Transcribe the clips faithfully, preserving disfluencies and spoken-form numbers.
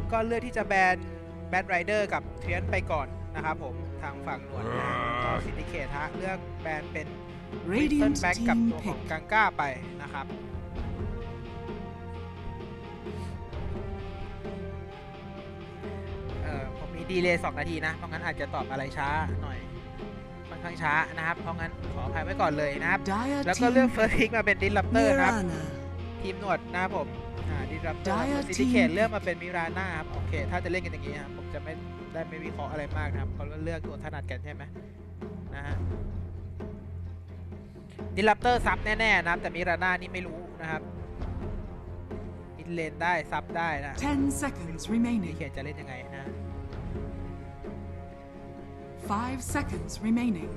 ก็เลือกที่จะแบนแบทไรเดอร์กับเทียนไปก่อนนะครับผมทางฝั่งหนวดนะก็ซินดิเคทฮะเลือกแบนเป็นริตเติ้ลแบ็กกับตัวของกังก้าไปนะครับเอ่อผมมีดีเลย์สองนาทีนะเพราะงั้นอาจจะตอบอะไรช้าหน่อยค่อนข้างช้านะครับเพราะงั้นขออภัยไว้ก่อนเลยนะครับแล้วก็เลือกเฟิร์สพิกมาเป็นดิสรัปเตอร์นะครับทีมหนวดนะครับผมดิสรัปเตอร์ซินดิเคทเลือกมาเป็นมิราน่าครับโอเคถ้าจะเล่นกันอย่างนี้ครับผมจะไม่ได้ไม่วิเคราะห์อะไรมากนะครับเพราะเลือกตัวถนัดกันใช่ไหมนะฮะดิสรัปเตอร์ซับแน่ๆนะครับแต่มิราน่านี่ไม่รู้นะครับมิดเลนได้ซับได้นะ ten seconds remaining ซินดิเคทจะเล่นยังไงนะ five seconds remaining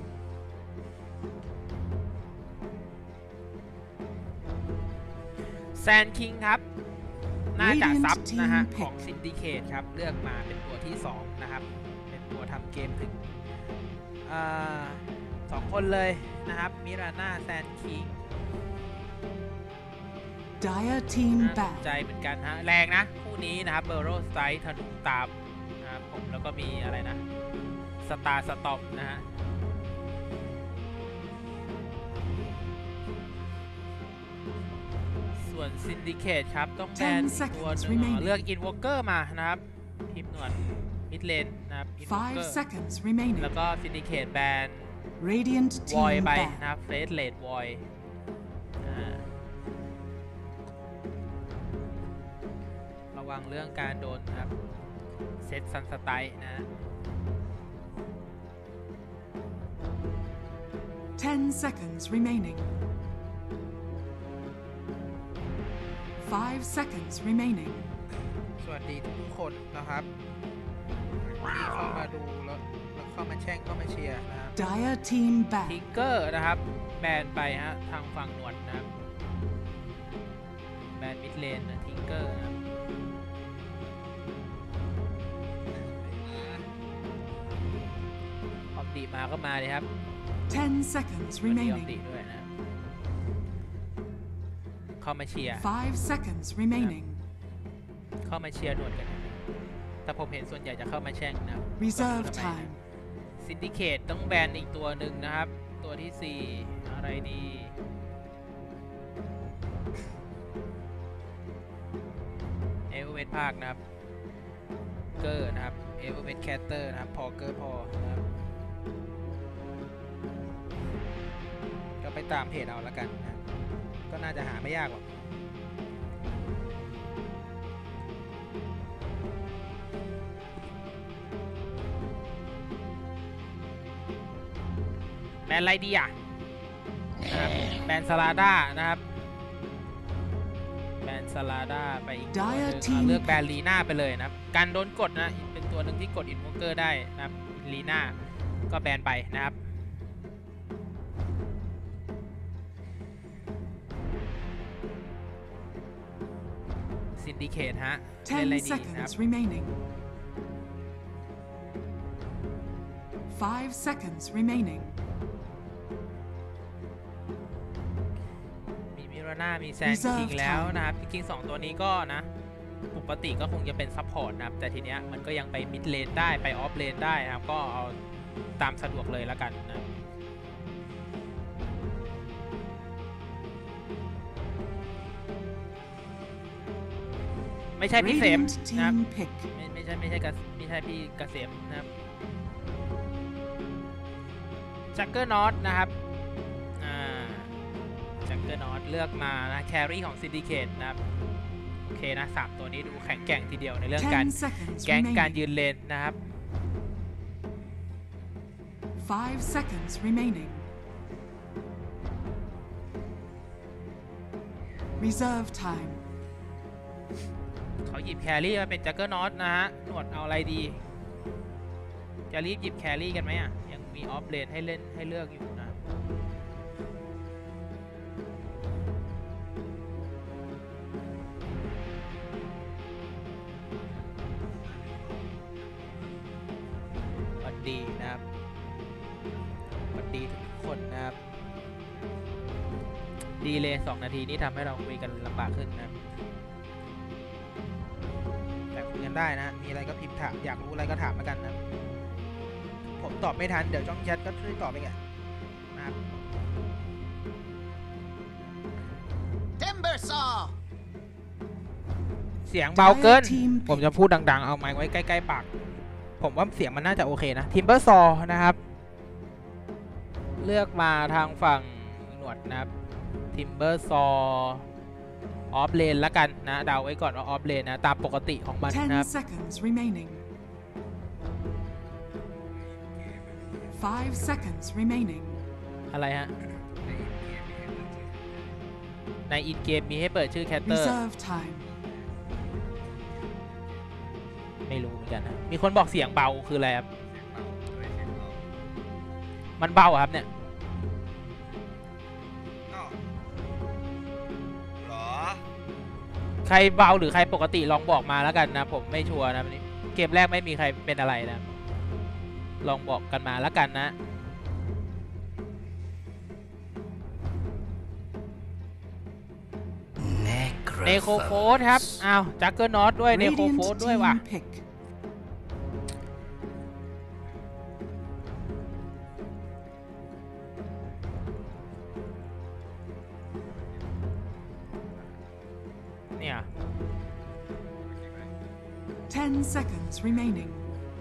แซนคิงครับน่าจะซับนะฮะของซินดิเคทครับเลือกมาเป็นตัวที่สองนะครับเป็นตัวทำเกมถึงสองคนเลยนะครับมิราน่าแซนคิง Dire Team น่าสนใจเหมือนกันฮะแรงนะคู่นี้นะครับเบอร์โรสไตร์ธนูตามนะครับผมแล้วก็มีอะไรนะสตาร์สต็อปนะฮะส่วนซินดิเคทครับต้องแบนตัวหนึ่งเลือกอินวอล์กเกอร์มานะครับทีมหนวดมิดเลนนะครับอินวอล์กเกอร์แล้วก็ซินดิเคทแบนวอยไปนะครับเฟสเลดวอยระวังเรื่องการโดนครับเซตซันสไตล์นะ ten seconds remaining five seconds remaining สวัสดีทุกคนนะครับที่เข้ามาดูแล้วแล้วเข้ามาแช่งเข้ามาเชียร์นะครับ Dire Team back ทิงเกอร์นะครับแบนไปฮะทางฝั่งหนวดนะครับแบนมิดเลนนะทิงเกอร์นะครับออมดีมาก็มาเลยครับ ten seconds ออม remaining ดีด้วยนะเข้ามาเชียร์ five seconds remaining เข้ามาเชียร์หนวดกันแต่ผมเห็นส่วนใหญ่จะเข้ามาแช่งนะครับ reserve time ซินดิเคทต้องแบนอีกตัวหนึ่งนะครับตัวที่สี่อะไรดีเอเวอร์เวทภาคนะครับเกอร์นะครับเอเวอร์เวทแคตเตอร์นะครับพอเกอร์พอนะครับก็ไปตามเพจเอาแล้วกันนะก็น่าจะหาไม่ยากหรอกแบนอะไรดีอ่ะแบนสลาด้านะครับแบนสลาด้าไปอีกตัวนึงเลือกแบนลีน่าไปเลยนะครับการโดนกดนะเป็นตัวหนึ่งที่กดอินโวเกอร์ได้นะครับลีน่าก็แบนไปนะครับซินดิเคทฮะเล่นอะไรดีนะครับ five seconds remaining มีมิราน่ามีแซนคิงแล้วนะครับจริงๆสองตัวนี้ก็นะปกติก็คงจะเป็นซัพพอร์ตนะครับแต่ทีเนี้ยมันก็ยังไปมิดเลนได้ไปออฟเลนได้นะครับก็เอาตามสะดวกเลยแล้วกันนะไม่ใช่พี่เสมนะครับไม่ไม่ใช่ไม่ใช่ไม่ใช่พี่เกษมนะครับจักเกอร์น็อตนะครับอ่าจักเกอร์น็อตเลือกมานะแครี่ของซินดิเคทนะครับโอเคนะสามตัวนี้ดูแข็งแกร่งทีเดียวในเรื่องการแก๊งการยืนเลนนะครับ five seconds remaining reserve time เขาหยิบแครี่มาเป็นจักเกอร์น็อตนะฮะหนวดเอาอะไรดีจะรีบหยิบแครี่กันไหมอ่ะยังมีออฟเลนให้เล่นให้เลือกอยู่นะสวัสดีนะครับสวัสดีทุกคนนะครับดีเลยสองนาทีนี้ทำให้เราคุยกันลำบากขึ้นนะครับแต่คุยกันได้นะ มีอะไรก็พิมพ์ถามอยากรู้อะไรก็ถามมากันนะผมตอบไม่ทันเดี๋ยวช่องแชทก็ช่วยตอบไปกันนะครับ Timber saw เสียงเบาเกินผมจะพูดดังๆเอาไมค์ไว้ใกล้ๆปากผมว่าเสียงมันน่าจะโอเคนะ Timber saw นะครับเลือกมาทางฝั่งหนวดนะครับ Timber saw ออฟเลนแล้วกันนะเดาไว้ก่อนว่าออฟเลนนะตามปกติของมันนะครับ ten seconds remaining. five seconds remaining. อะไรฮะในอินเกมมีให้เปิดชื่อแคตเตอร์ Reserve time. ไม่รู้เหมือนกันนะมีคนบอกเสียงเบาคืออะไรครับมันเบาครับเนี่ยหรอใครเบาหรือใครปกติลองบอกมาแล้วกันนะผมไม่ชัวร์นะวันนี้เกมแรกไม่มีใครเป็นอะไรนะลองบอกกันมาแล้วกันนะเนโคโฟสครับอ้าวจักเกอร์นอตด้วยเนโคโฟส Radiant ด้วยว่ะ team pick. เนี่ย ten seconds remaining.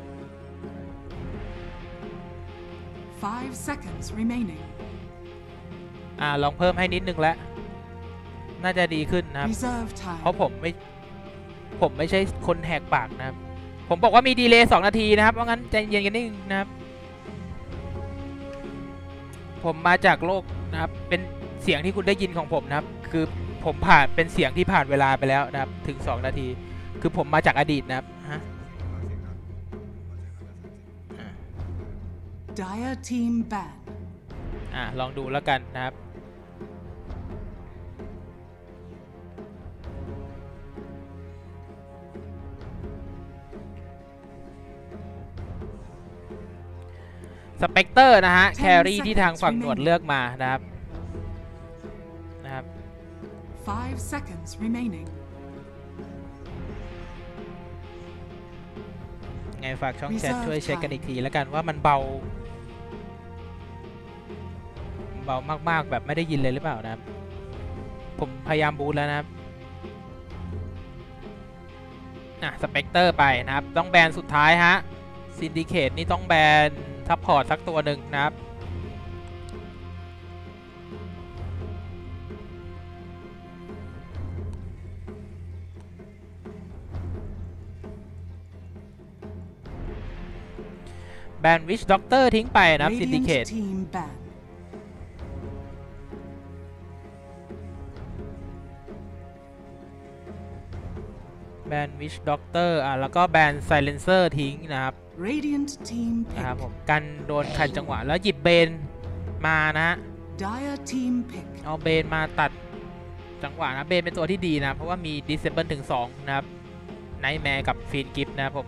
five seconds remaining. อ่าลองเพิ่มให้นิดนึงแล้วน่าจะดีขึ้นนะครับ Reserve เพราะ time. ผมไม่ผมไม่ใช่คนแหกปากนะครับผมบอกว่ามีดีเลย์สองนาทีนะครับเพราะงั้นใจเย็นกันนิดนึงนะครับผมมาจากโลกนะครับเป็นเสียงที่คุณได้ยินของผมนะครับคือผมผ่านเป็นเสียงที่ผ่านเวลาไปแล้วนะครับถึงสองนาทีคือผมมาจากอดีตนะครับฮะ Dire team ban. อ่ะลองดูแล้วกันนะครับสเปกเตอร์นะฮะแครี่ที่ทางฝั่งหนวดเลือกมานะครับนะครับ five seconds remaining. ไงฝากช่องแชทช่วยเช็คกันอีกทีแล้วกันว่ามันเบาเบามากๆแบบไม่ได้ยินเลยหรือเปล่านะครับผมพยายามบูทแล้วนะครับอ่ะสเปกเตอร์ไปนะครับต้องแบนสุดท้ายฮะซินดิเคตนี่ต้องแบนซัพพอร์ตสักตัวหนึ่งนะครับแบนวิชด็อกเตอร์ทิ้งไปนะครับซินดิเคต Radiant team ban. แบนวิชด็อกเตอร์อ่ะแล้วก็แบนไซเลนเซอร์ทิ้งนะครับ Radiant team นะครับ pick. ผมกันโดนขัดจังหวะแล้วหยิบเบนมานะฮะ Dire team pick. เอาเบนมาตัดจังหวะนะเบนเป็นตัวที่ดีนะเพราะว่ามีดิสเซเบิลถึงสองนะครับไนท์แมร์กับฟีนกิฟนะครับผม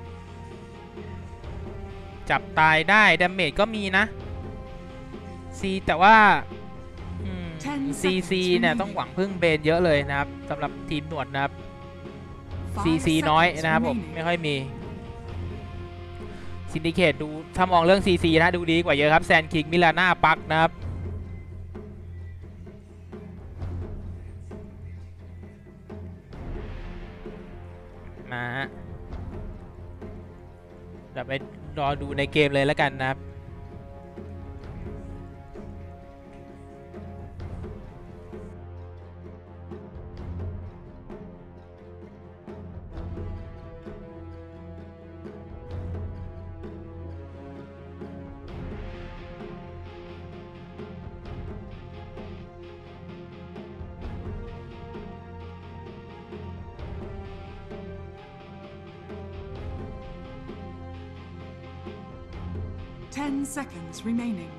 จับตายได้ดาเมจก็มีนะซีแต่ว่าซีซีเนี่ยต้องหวังพึ่งเบนเยอะเลยนะครับสำหรับทีมหนวดนะครับซี Five ซีน้อย seconds นะครับผม remaining. ไม่ค่อยมีซินดิเคตดูถ้ามองเรื่อง ซี ซี นะดูดีกว่าเยอะครับแซนคิงมิลาน่าปักนะครับมาฮะเดี๋ยวไปรอดูในเกมเลยแล้วกันนะครับ ten seconds remaining.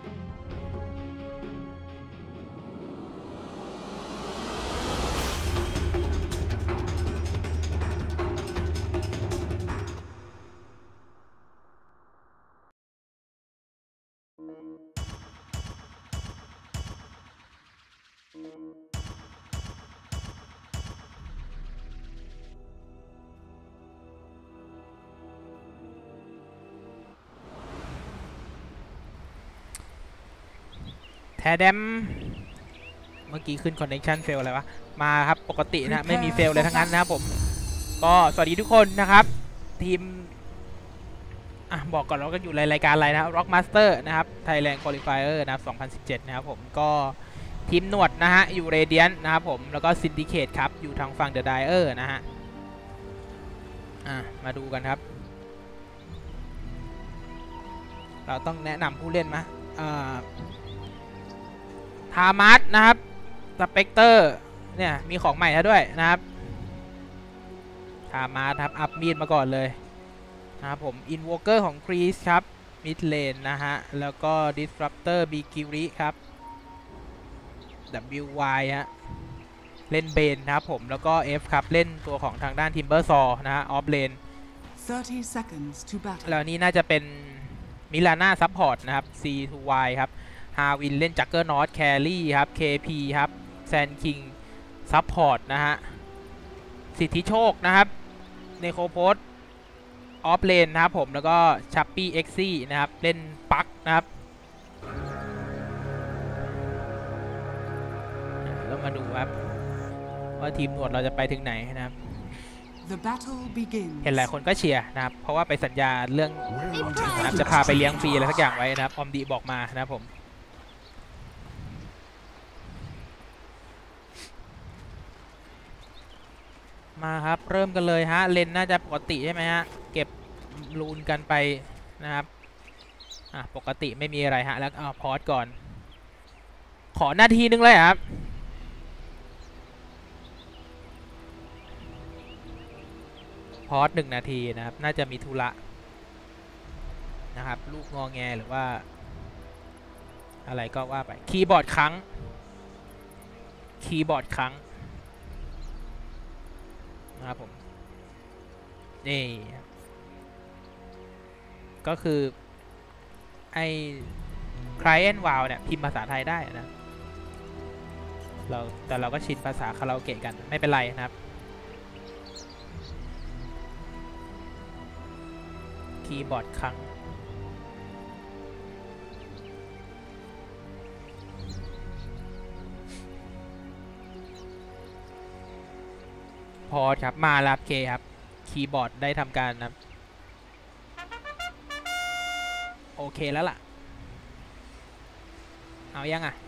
แทเดมเมื่อกี้ขึ้น connection fail อะไรวะมาครับปกตินะไม่มีเฟลเลยทั้งนั้นนะครับผมก็สวัสดีทุกคนนะครับทีมอ่ะบอกก่อนเราก็อยู่ในรายการอะไรนะ Rock Master นะครับ Thailand Qualifier นะครับสองพันสิบเจ็ดนะครับผมก็ทีมหนวดนะฮะอยู่ Radiant นะครับผมแล้วก็ Syndicate ครับอยู่ทางฝั่ง The Dyer นะฮะอ่ะมาดูกันครับเราต้องแนะนำผู้เล่นมาอ่าทามัสนะครับสเปกเตอร์เนี่ยมีของใหม่แล้วด้วยนะครับทามัสครับอัพมีดมาก่อนเลยนะครับผมอินโวเกอร์ของครีสครับมิดเลนนะฮะแล้วก็ดิสรัปเตอร์บีกิริครับ ดับเบิลยู วาย ฮะเล่นเบนนะครับผมแล้วก็ F ครับเล่นตัวของทางด้านทิมเบอร์ซอนะฮะออฟเลน thirty seconds to battle แล้วนี่น่าจะเป็นมิลาน่าซัพพอร์ตนะครับ C ทู Y ครับฮาวินเล่นจักเกอร์นอตแครี่ครับ เค พี ครับแซนคิงซัพพอร์ตนะฮะสิทธิโชคนะครับเนโคโพสออฟเลนนะครับผมแล้วก็ชัปปี้เอ็กซี่นะครับเล่นปักนะครับแล้วมาดูครับว่าทีมหนวดเราจะไปถึงไหนนะครับ The battle begins เห็นหลายคนก็เชียร์นะครับเพราะว่าไปสัญญาเรื่องนะครับจะพาไปเลี้ยงฟรีอะไรสักอย่างไว้นะครับออมดีบอกมานะครับผมมาครับเริ่มกันเลยฮะเลนน่าจะปกติใช่ไหมฮะเก็บลูนกันไปนะครับอ่ะปกติไม่มีอะไรฮะแล้วเอาพอสก่อนขอนาทีนึงเลยครับพอสหนึ่งนาทีนะครับน่าจะมีธุระนะครับลูกงอแงหรือว่าอะไรก็ว่าไปคีย์บอร์ดครั้งคีย์บอร์ดครั้งนะครับผมนี่ก็คือไอ้ client wow เนี่ยพิมพ์ภาษาไทยได้นะเราแต่เราก็ชินภาษาคาราโอเกะกันไม่เป็นไรนะครับคีย์บอร์ดครั้งพอครับมาแล้วเคครับคีย์บอร์ดได้ทำการนะโอเคแล้วล่ะเอายังอ่ะ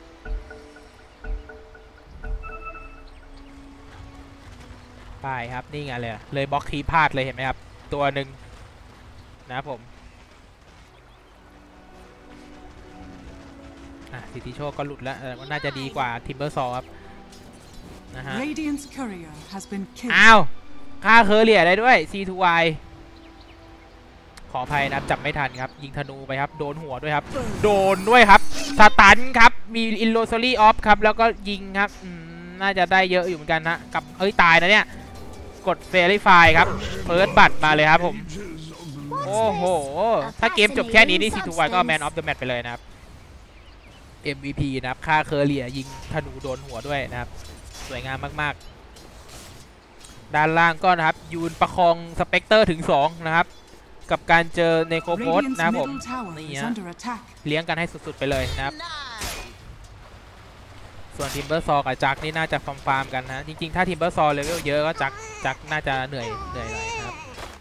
ไปครับนี่ไงเลยเลยบล็อกคีย์พลาดเลยเห็นไหมครับตัวหนึ่งนะครับผมอ่ะสิทธิโชคก็หลุดแล้วแต่ว่าน่าจะดีกว่าทิมเบอร์ซอครับนะฮะ Radiant's courier has been killed อ้าวฆ่าเคอร์เรียได้ด้วย C ทู Y ขออภัยนะครับจับไม่ทันครับยิงธนูไปครับโดนหัวด้วยครับโดนด้วยครับสตันครับมีอินโลซอรี่ออฟครับแล้วก็ยิงครับน่าจะได้เยอะอยู่เหมือนกันนะกับเอ้ยตายนะเนี่ยกดเฟรลิฟายครับเฟิร์สบัตมาเลยครับผมโอ้โหถ้าเกมจบแค่นี้นี่ C ทู Y ก็แมนออฟเดอะแมตช์ไปเลยนะครับ เอ็ม วี พี นะครับฆ่าเคอร์เรียยิงธนูโดนหัวด้วยนะครับสวยงามมากๆด้านล่างก็นะครับยูนประคองสเปกเตอร์ถึงสองนะครับกับการเจอเนโคโพสนะครับผมนี่ฮะเลี้ยงกันให้สุดๆไปเลยนะครับส่วนทิมเบอร์ซอกับจักนี่น่าจะฟาร์มๆกันนะจริงๆถ้าทิมเบอร์ซอเลเวลเยอะก็จักจักน่าจะเหนื่อยเหนื่อยหน่อยนะครับ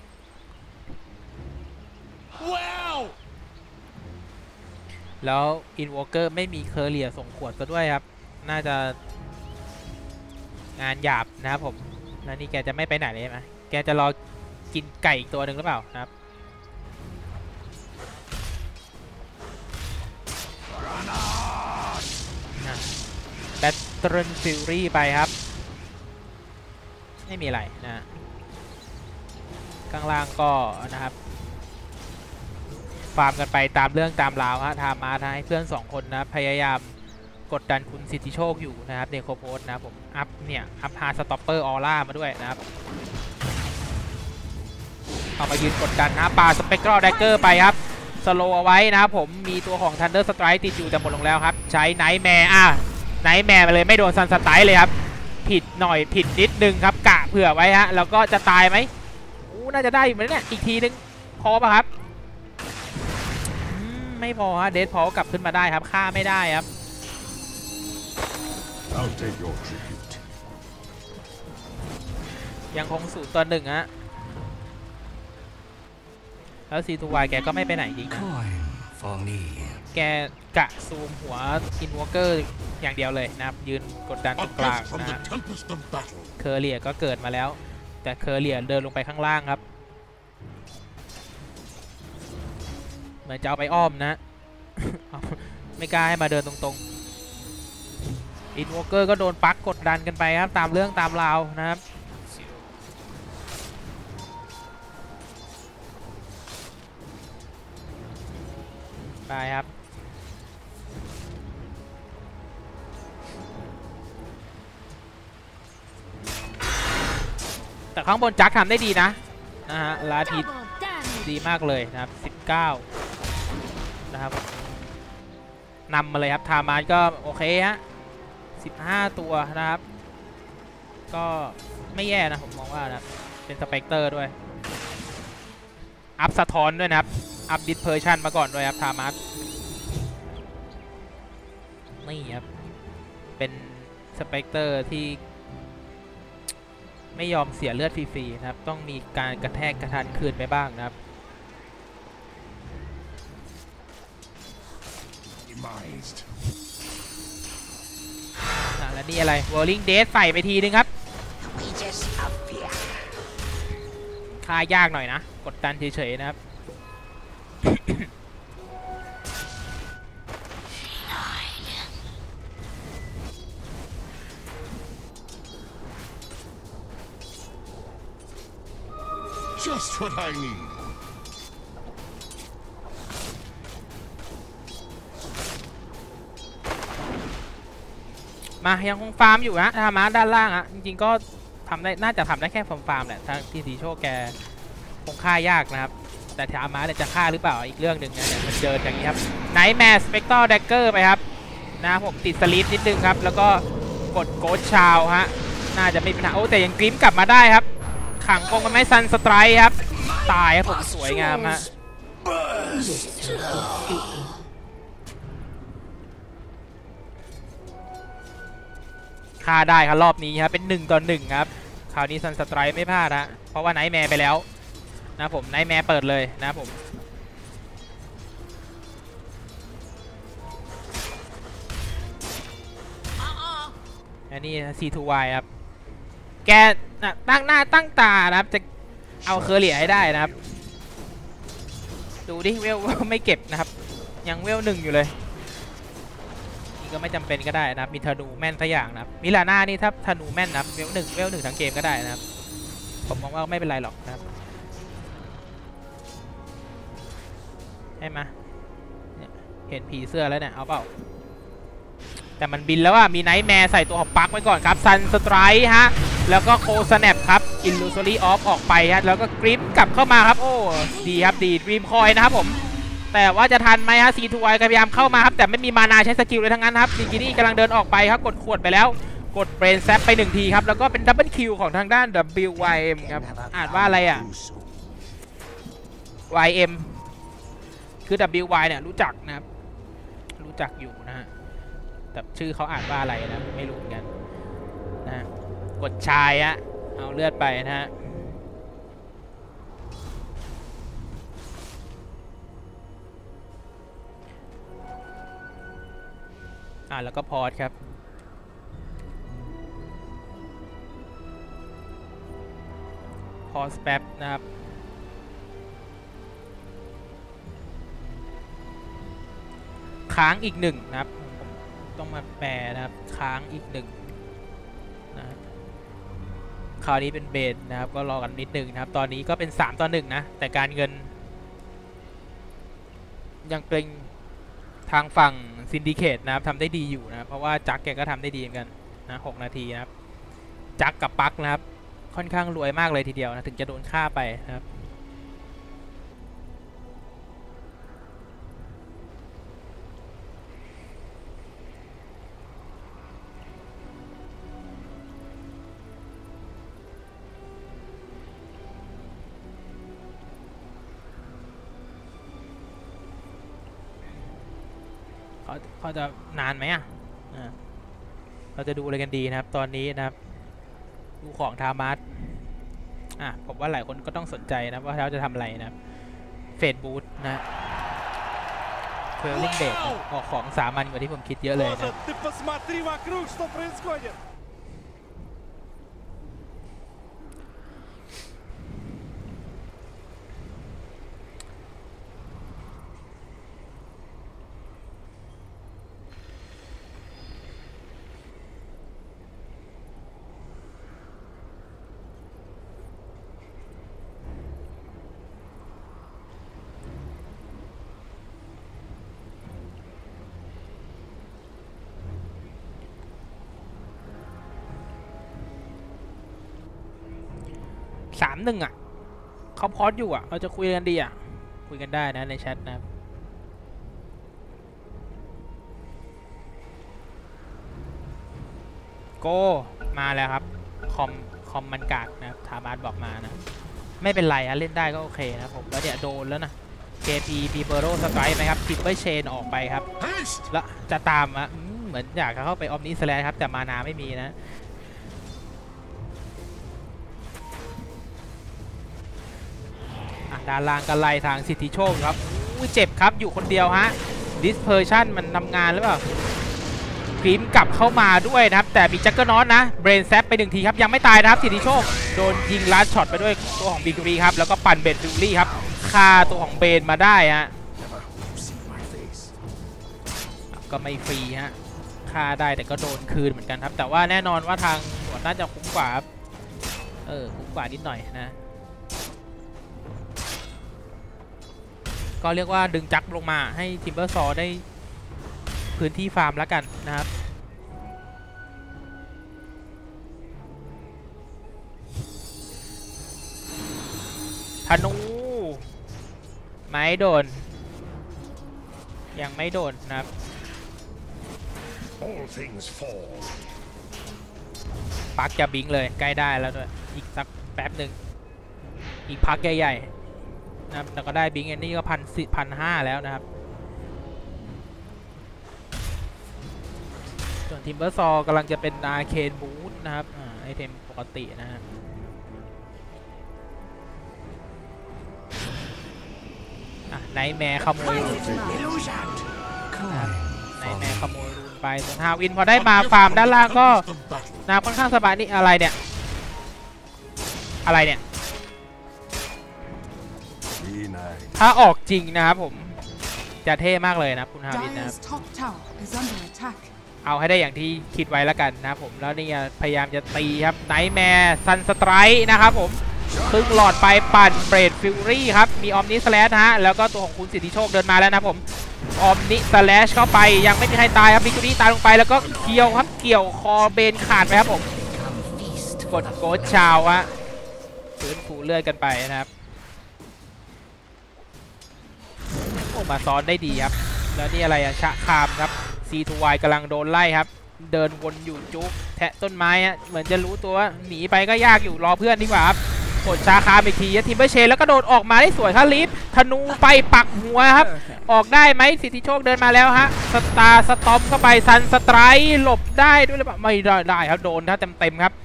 แล้วอินวอล์กเกอร์ไม่มีเคอร์เรียส่งขวดซะด้วยครับน่าจะงานหยาบนะครับผมแล้วนี่แกจะไม่ไปไหนเลยไหมแกจะรอกินไก่อีกตัวหนึ่งหรือเปล่านะครับแบตเตอร์ฟิลลี่ไปครับไม่มีอะไรนะข้างล่างก็นะครับฟาร์มกันไปตามเรื่องตามราวฮะทามาให้เพื่อนสองคนนะพยายามกดดันคุณสิทธิโชคอยู่นะครับเนโคโพสนะครับผมอัพเนี่ยอัพฮาร์สต็อปเปอร์ออร่ามาด้วยนะครับเอามายืนกดดันนะปาสเปกตรัลแดกเกอร์ไปครับสโลเอาไว้นะครับผมมีตัวของ Thunder Strike ติดอยู่แต่หมดลงแล้วครับใช้ไนท์แมร์อ่ะไนท์แมร์มาเลยไม่โดนซันสไตล์เลยครับผิดหน่อยผิดนิดนึงครับกะเผื่อไว้ฮะแล้วก็จะตายไหมอู้น่าจะได้อยู่เหมือนเนี่ยอีกทีนึงพอป่ะครับไม่พอฮะเดดพอกลับขึ้นมาได้ครับฆ่าไม่ได้ครับ I'll take your tribute. ยังคงศูนย์ต่อหนึ่งฮะแล้วซีทูวายแกก็ไม่ไปไหนจริงนะ Coin for me. แกกะซูมหัวอินวอร์เกอร์อย่างเดียวเลยนะครับยืนกดดันต A รงกลาง gift from นะ the ฮะ tempest of battle. เคอร์เรียก็เกิดมาแล้วแต่เคอร์เรียเดินลงไปข้างล่างครับเหมือนจะเอาไปอ้อมนะ ไม่กล้าให้มาเดินตรงๆอินวอร์เกอร์ก็โดนปักกดดันกันไปครับตามเรื่องตามราวนะครับไปครับแต่ข้างบนจักทำได้ดีนะนะฮะลาทิตดีมากเลยนะครับสิบเก้านะครับนำมาเลยครับทามาสก็โอเคฮะสิบห้าตัวนะครับก็ไม่แย่นะผมมองว่านะเป็นสเปกเตอร์ด้วยอัพสะท้อนด้วยนะครับอัพดิสเพอร์ชันมาก่อนด้วยครับทามาสนี่ครับเป็นสเปกเตอร์ที่ไม่ยอมเสียเลือดฟรีๆนะครับต้องมีการกระแทกกระทันคืนไปบ้างนะครับแล้วนี่อะไร Whirling Death ใส่ไปทีนึงครับค่ายากหน่อยนะกดดันเฉยๆนะครับ Just what I need. มายังคงฟาร์มอยู่นะทามาด้านล่างอะจริงๆก็ทำได้น่าจะทำได้แค่ฟาร์มฟาร์มแหละทางที่สีโชคแกคงฆ่ายากนะครับแต่ทามาเนี่ยจะฆ่าหรือเปล่าอีกเรื่องหนึ่งนะเนี่ยมันเดินอย่างนี้ครับไนท์แมร์สเปกเตอร์แดกเกอร์ไปครับนะผมติดสลีปนิดนึงครับแล้วก็กดโกดชาวฮะน่าจะไม่มีปัญหาโอ้แต่ยังกริ้มกลับมาได้ครับขังกงมันไม่ซันสไตร์ครับตายครับผมสวยงามฮะฆ่าได้ครับรอบนี้ครับเป็นหนึ่งต่อหนึ่งครับคราวนี้ซันสไตร์ไม่พลาดฮะเพราะว่าไนท์แมร์ไปแล้วนะผมไนท์แมร์เปิดเลยนะผมอันนี้ ซี ทู วาย ครับแกตั้งหน้าตั้งตานะครับจะเอาเคอร์เรียให้ได้นะครับดูดิเวลไม่เก็บนะครับยังเวลหนึ่งอยู่เลยนี่ก็ไม่จำเป็นก็ได้นะครับมีธนูแม่นสักอย่างนะครับมิลาน่านี่ถ้าธนูแม่นนะครับเวลหนึ่งเวลหนึ่งทั้งเกมก็ได้นะครับผมมองว่าไม่เป็นไรหรอกนะครับใช่ไหมเห็นผีเสื้อแล้วเนี่ยเอาเปล่าแต่มันบินแล้วว่ามีไนท์แมร์ใส่ตัวของปักไว้ก่อนครับซันสไตร์ฮะแล้วก็โคสแนปครับอิลลูซอรี่ออฟออกไปฮะแล้วก็กริปกลับเข้ามาครับโอ้ดีครับดีดรีมคอยนะครับผมแต่ว่าจะทันไหมฮะ ซี ทู วาย พยายามเข้ามาครับแต่ไม่มีมานาใช้สกิลเลยทั้งนั้นครับดิกินี่กำลังเดินออกไปครับกดขวดไปแล้วกดเบรนแซปไปหนึ่งทีครับแล้วก็เป็นดับเบิลคิวของทางด้าน ดับเบิลยู วาย เอ็ม ครับอ่านว่าอะไรอ่ะ วาย เอ็ม คือ ดับเบิลยู วาย เนี่ยรู้จักนะครับรู้จักอยู่นะฮะแต่ชื่อเขาอ่านว่าอะไรนะไม่รู้เหมือนกันนะกดชายอะเอาเลือดไปนะฮะอ่าแล้วก็พอดครับพอสแป๊บนะครับค้างอีกหนึ่งนะครับต้องมาแปลนะครับค้างอีกหนึ่งนะคราวนี้เป็นเบนนะครับก็รอกันนิดหนึ่งนะครับตอนนี้ก็เป็นสามต่อหนึ่งนะแต่การเงินยังเป็นทางฝั่งซินดิเคตนะครับทำได้ดีอยู่นะเพราะว่าจักแกก็ทำได้ดีเหมือนกันนะหกนาทีนะครับจักกับปักนะครับค่อนข้างรวยมากเลยทีเดียวนะถึงจะโดนฆ่าไปนะครับเขาเขาจะนานไหมอ่ะเราจะดูอะไรกันดีนะครับตอนนี้นะครับดูของทามัสอ่ะผมว่าหลายคนก็ต้องสนใจนะว่าเราจะทำอะไรนะครับเฟดบูทนะเควลลิงเบดออกของสามัญกว่าที่ผมคิดเยอะเลยนะ สามหนึ่งอ่ะเขาพอดอยู่อ่ะเราจะคุยกันดีอ่ะคุยกันได้นะในแชทนะครับโกมาแล้วครับคอมคอมมันกากนะครับทามาสบอกมานะไม่เป็นไรอะเล่นได้ก็โอเคนะผมแล้วเนี่ยโดนแล้วนะ เค พี ปีเบอร์โรสไตร์ไหมครับทิปเปอร์เชนออกไปครับแล้วจะตามอ่ะเหมือนอยากจะเข้าไปออมนิสแลนครับแต่มานาไม่มีนะด้านล่างก็ไล่ทางสิทธิโชคครับอู้เจ็บครับอยู่คนเดียวฮะ dispersion มันทำงานหรือเปล่ากรีมกลับเข้ามาด้วยนะครับแต่มีแจ็คเกอร์นอตนะเบรนแซปไปหนึ่งทีครับยังไม่ตายนะครับสิทธิโชคโดนยิงลัดช็อตไปด้วยตัวของบิกรีครับแล้วก็ปั่นเบนฟิลลี่ครับฆ่าตัวของเบนมาได้ฮะก็ไม่ฟรีฮะฆ่าได้แต่ก็โดนคืนเหมือนกันครับแต่ว่าแน่นอนว่าทางหนวดน่าจะคุ้มกว่าครับเออคุ้มกว่านิดหน่อยนะก็เรียกว่าดึงจักลงมาให้ทิมเบอร์ซอได้พื้นที่ฟาร์มแล้วกันนะครับธนูไม่โดนยังไม่โดนนะครับ All things fall. ปักจะบิงเลยใกล้ได้แล้วด้วยอีกสักแป๊บหนึ่งอีกพักใหญ่ๆนะครับแล้วก็ได้บิงอันนี้ก็พันสิพันห้าแล้วนะครับส่วนทิมเบอร์ซอกำลังจะเป็นอาเคนบูทนะครับอ่าไอเทมปกตินะฮะไนท์แมร์ขโมยรูนไนท์แมร์ขโมยรูนไปส่วนฮาวินพอได้มาฟาร์มด้านล่างก็นะค่อนข้างสบายนี่อะไรเนี่ยอะไรเนี่ยถ้าออกจริงนะครับผมจะเท่มากเลยนะคุณฮาวินนะครับเอาให้ได้อย่างที่คิดไว้แล้วกันนะครับผมแล้วนี่พยายามจะตีครับไนท์แมร์ซันสไตร์นะครับผมซึ่งหลอดไปปั่นเบรดฟิลลี่ครับมีออมนิสแลชฮะแล้วก็ตัวของคุณสิทธิโชคเดินมาแล้วนะผมออมนิสแลชเข้าไปยังไม่มีใครตายครับบิกรี่ตายลงไปแล้วก็เกี่ยวครับเกี่ยวคอเบนขาดไปครับผมกดโกดชาวฮะฟื้นฟูเลือดกันไปนะครับโอ้มาซ้อนได้ดีครับแล้วนี่อะไรอะชะคามครับ ซี ทู วาย กำลังโดนไล่ครับเดินวนอยู่จุ๊กแทะต้นไม้ฮะเหมือนจะรู้ตัวหนีไปก็ยากอยู่รอเพื่อนดีกว่าครับกดชาคามอีกทีทิมเบอร์เชนแล้วก็โดดออกมาได้สวยครับลิฟธนูไปปักหัวครับออกได้ไหมสิทธิโชคเดินมาแล้วฮะสตาร์สตอมเข้าไปซันสไตร์หลบได้ด้วยหรือเปล่าไม่ได้ได้ครับโดนถ้าเต็มๆครับ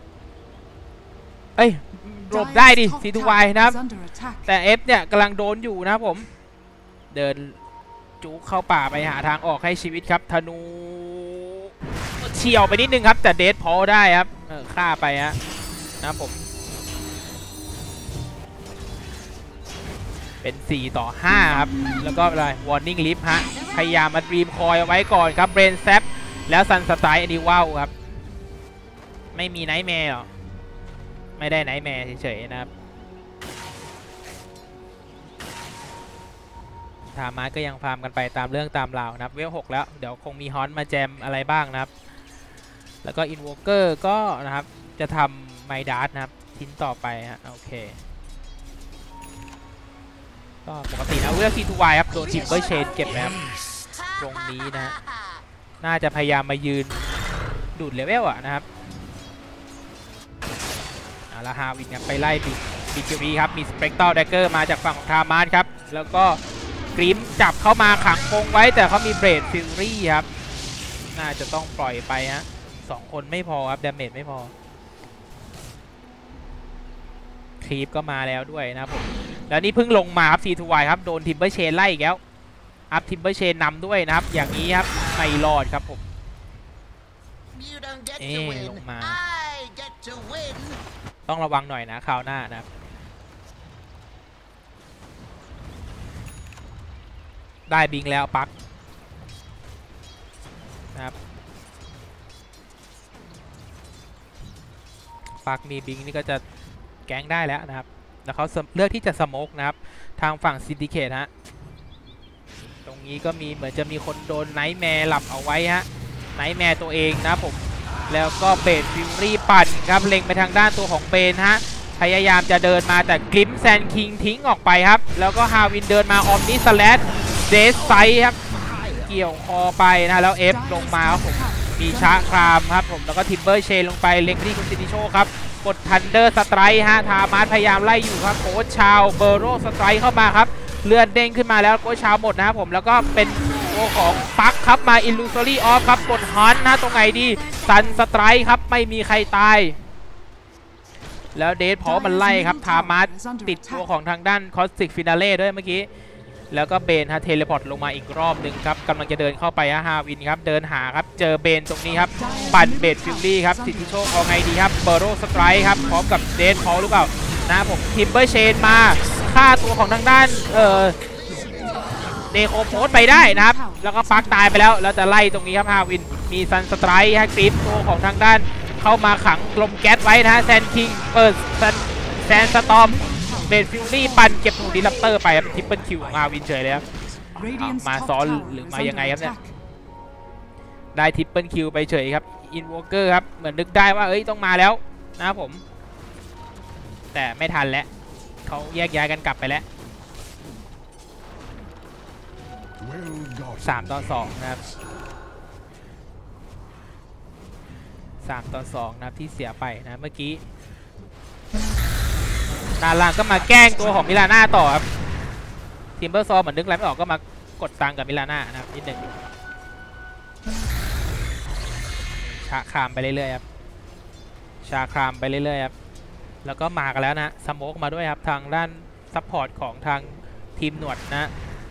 เอ้ยหลบได้ดิ ซี ทู วาย นะครับแต่ F เนี่ยกำลังโดนอยู่นะครับผมเดินจุกเข้าป่าไปหาทางออกให้ชีวิตครับธนูเฉียวไปนิดนึงครับแต่เดดพอได้ครับเออฆ่าไปฮะนะครับผมเป็นสี่ต่อห้าครับแล้วก็อะไร warning lift ฮะพยายามมาดรีมคอยเอาไว้ก่อนครับเบรนแซปแล้วซันสไตร์อันนี้ว้าวครับไม่มีไนท์แมร์หรอไม่ได้ไนท์แมร์เฉยๆนะครับทามาก็ยังฟาร์มกันไปตามเรื่องตามราวนะครับเวลหกแล้วเดี๋ยวคงมีฮอนมาแจมอะไรบ้างนะครับแล้วก็อินโวเกอร์ก็นะครับจะทำไมดาร์นะครับทิ้นต่อไปฮะโอเคก็ปกตินะเวล ซี ทู วาย ครับโดนทิมเบอร์เชนเก็บนะครับตรงนี้นะฮะน่าจะพยายามมายืนดูดเลเวลอะนะครับเอาละฮาวินกันไปไล่บิบิคิวีครับมีสเปกเตอร์แดกเกอร์มาจากฝั่งของทามานครับแล้วก็กริมจับเข้ามาขังคงไว้แต่เขามีเบรดฟิลลี่ครับน่าจะต้องปล่อยไปฮะสองคนไม่พอครับดาเมจไม่พอครีปก็มาแล้วด้วยนะครับผมแล้วนี่เพิ่งลงมาครับ ซี ทู วาย ครับโดนทิมเบอร์เชนไล่อีกแล้วอัพทิมเบอร์เชนนำด้วยนะครับอย่างนี้ครับไม่รอดครับผม You don't get เอ๊ะ to win. ลงมา I get to win. ต้องระวังหน่อยนะคราวหน้านะครับได้บิงแล้วปักนะครับปักมีบิงนี่ก็จะแก๊งได้แล้วนะครับแล้วเขาเลือกที่จะสโมกนะครับทางฝั่งซินดิเคทฮะตรงนี้ก็มีเหมือนจะมีคนโดนไนท์แมร์หลับเอาไว้ฮะไนท์แมร์ตัวเองนะผมแล้วก็เบดฟิวรี่ปั่นครับเล็งไปทางด้านตัวของเบนฮะพยายามจะเดินมาแต่กลิมแซนคิงทิ้งออกไปครับแล้วก็ฮาวินเดินมาออมนิสแลดเดสไซครับเกี่ยวคอไปนะแล้วเอฟลงมาครับผมมีชาครามครับผมแล้วก็ทิมเบอร์เชนลงไปเล็งที่คุณซินิโชครับกดทันเดอร์สไตร์ฮะทามาร์พยายามไล่อยู่ครับโค้ชชาวเบอร์โรสไตร์เข้ามาครับเลือดเด้งขึ้นมาแล้วโค้ชชาวหมดนะครับผมแล้วก็เป็นตัวของปักครับมาอิลลูซอรี่ออฟครับกดฮันนะตรงไหนดีซันสไตร์ครับไม่มีใครตายแล้วเดทพอมันไล่ครับทามาร์ติดตัวของทางด้านคอสติกฟินาเล่ด้วยเมื่อกี้แล้วก็เบนฮะเทเลพอร์ตลงมาอีกรอบหนึ่งครับกำลังจะเดินเข้าไปฮะฮาวินครับเดินหาครับเจอเบนตรงนี้ครับปั่นเบดฟิลลี่ครับสิทธิโชคเอาไงดีครับเบอร์โรสไตร์ครับพร้อมกับเดทพอหรือเปล่านะผมทิมเบอร์เชนมาฆ่าตัวของทางด้านเอ่อเดโคโพสไปได้นะครับแล้วก็ปักตายไปแล้วแล้วจะไล่ตรงนี้ครับฮาวินมีซันสไตร์ฮะกริปตัวของทางด้านเข้ามาขังลมแก๊สไว้นะฮะแซนคิงเปิดแซนสตอมเบนฟิลลี่ปันเก็บถูกดิลัปเตอร์ไปครับทิปเปิลคิวของอาวินเฉยเลยครับมาซ้อนหรือมายังไงครับเนี่ยได้ทิปเปิลคิวไปเฉยครับอินวอเกอร์ครับเหมือนนึกได้ว่าเอ้ยต้องมาแล้วนะครับผมแต่ไม่ทันแล้วเขาแยกย้ายกันกลับไปแล้วสามต่อสองนะครับสามต่อสองนะครับที่เสียไปนะเมื่อกี้ด้านล่างก็มาแกล้งตัวของมิลาน่าต่อครับทีมเบอร์ซอเหมือนนึกอะไรไม่ออกก็มากดตังกับมิลาน่านะครับนิดหนึ่งชาครามไปเรื่อยๆครับชาครามไปเรื่อยๆครับแล้วก็มากันแล้วนะสโมกมาด้วยครับทางด้านซัพพอร์ตของทางทีมหนวดนะ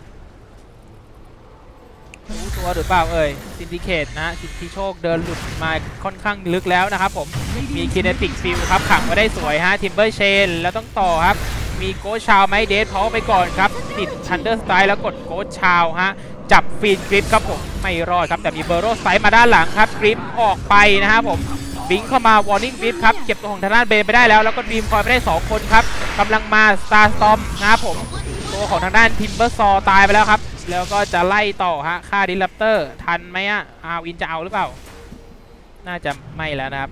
รู้ตัวหรือเปล่าเอ่ยซินดิเคตนะสิทธิโชคเดินหลุดมาค่อนข้างลึกแล้วนะครับผมมีคิเนติกฟิลครับขังไว้ได้สวยฮะทิมเบอร์เชนแล้วต้องต่อครับมีโกชาวไมเดสเขาไปก่อนครับติดทันเดอร์สไตล์แล้วกดโกชาวฮะจับฟีนกริปครับผมไม่รอดครับแต่มีเบอร์โรสไตล์มาด้านหลังครับกริปออกไปนะครับผมบิงเข้ามาวอร์นิ่งกริปครับเก็บตัวของทางด้านเบนไปได้แล้วแล้วก็ดีมคอยไปได้สองคนครับกำลังมาสตาร์สตอมนะครับผมตัวของทางด้านทิมเบอร์ซอตายไปแล้วครับแล้วก็จะไล่ต่อฮะฆ่าดิลัปเตอร์ทันไหมอ่ะอาวินจะเอาหรือเปล่าน่าจะไม่แล้วนะครับ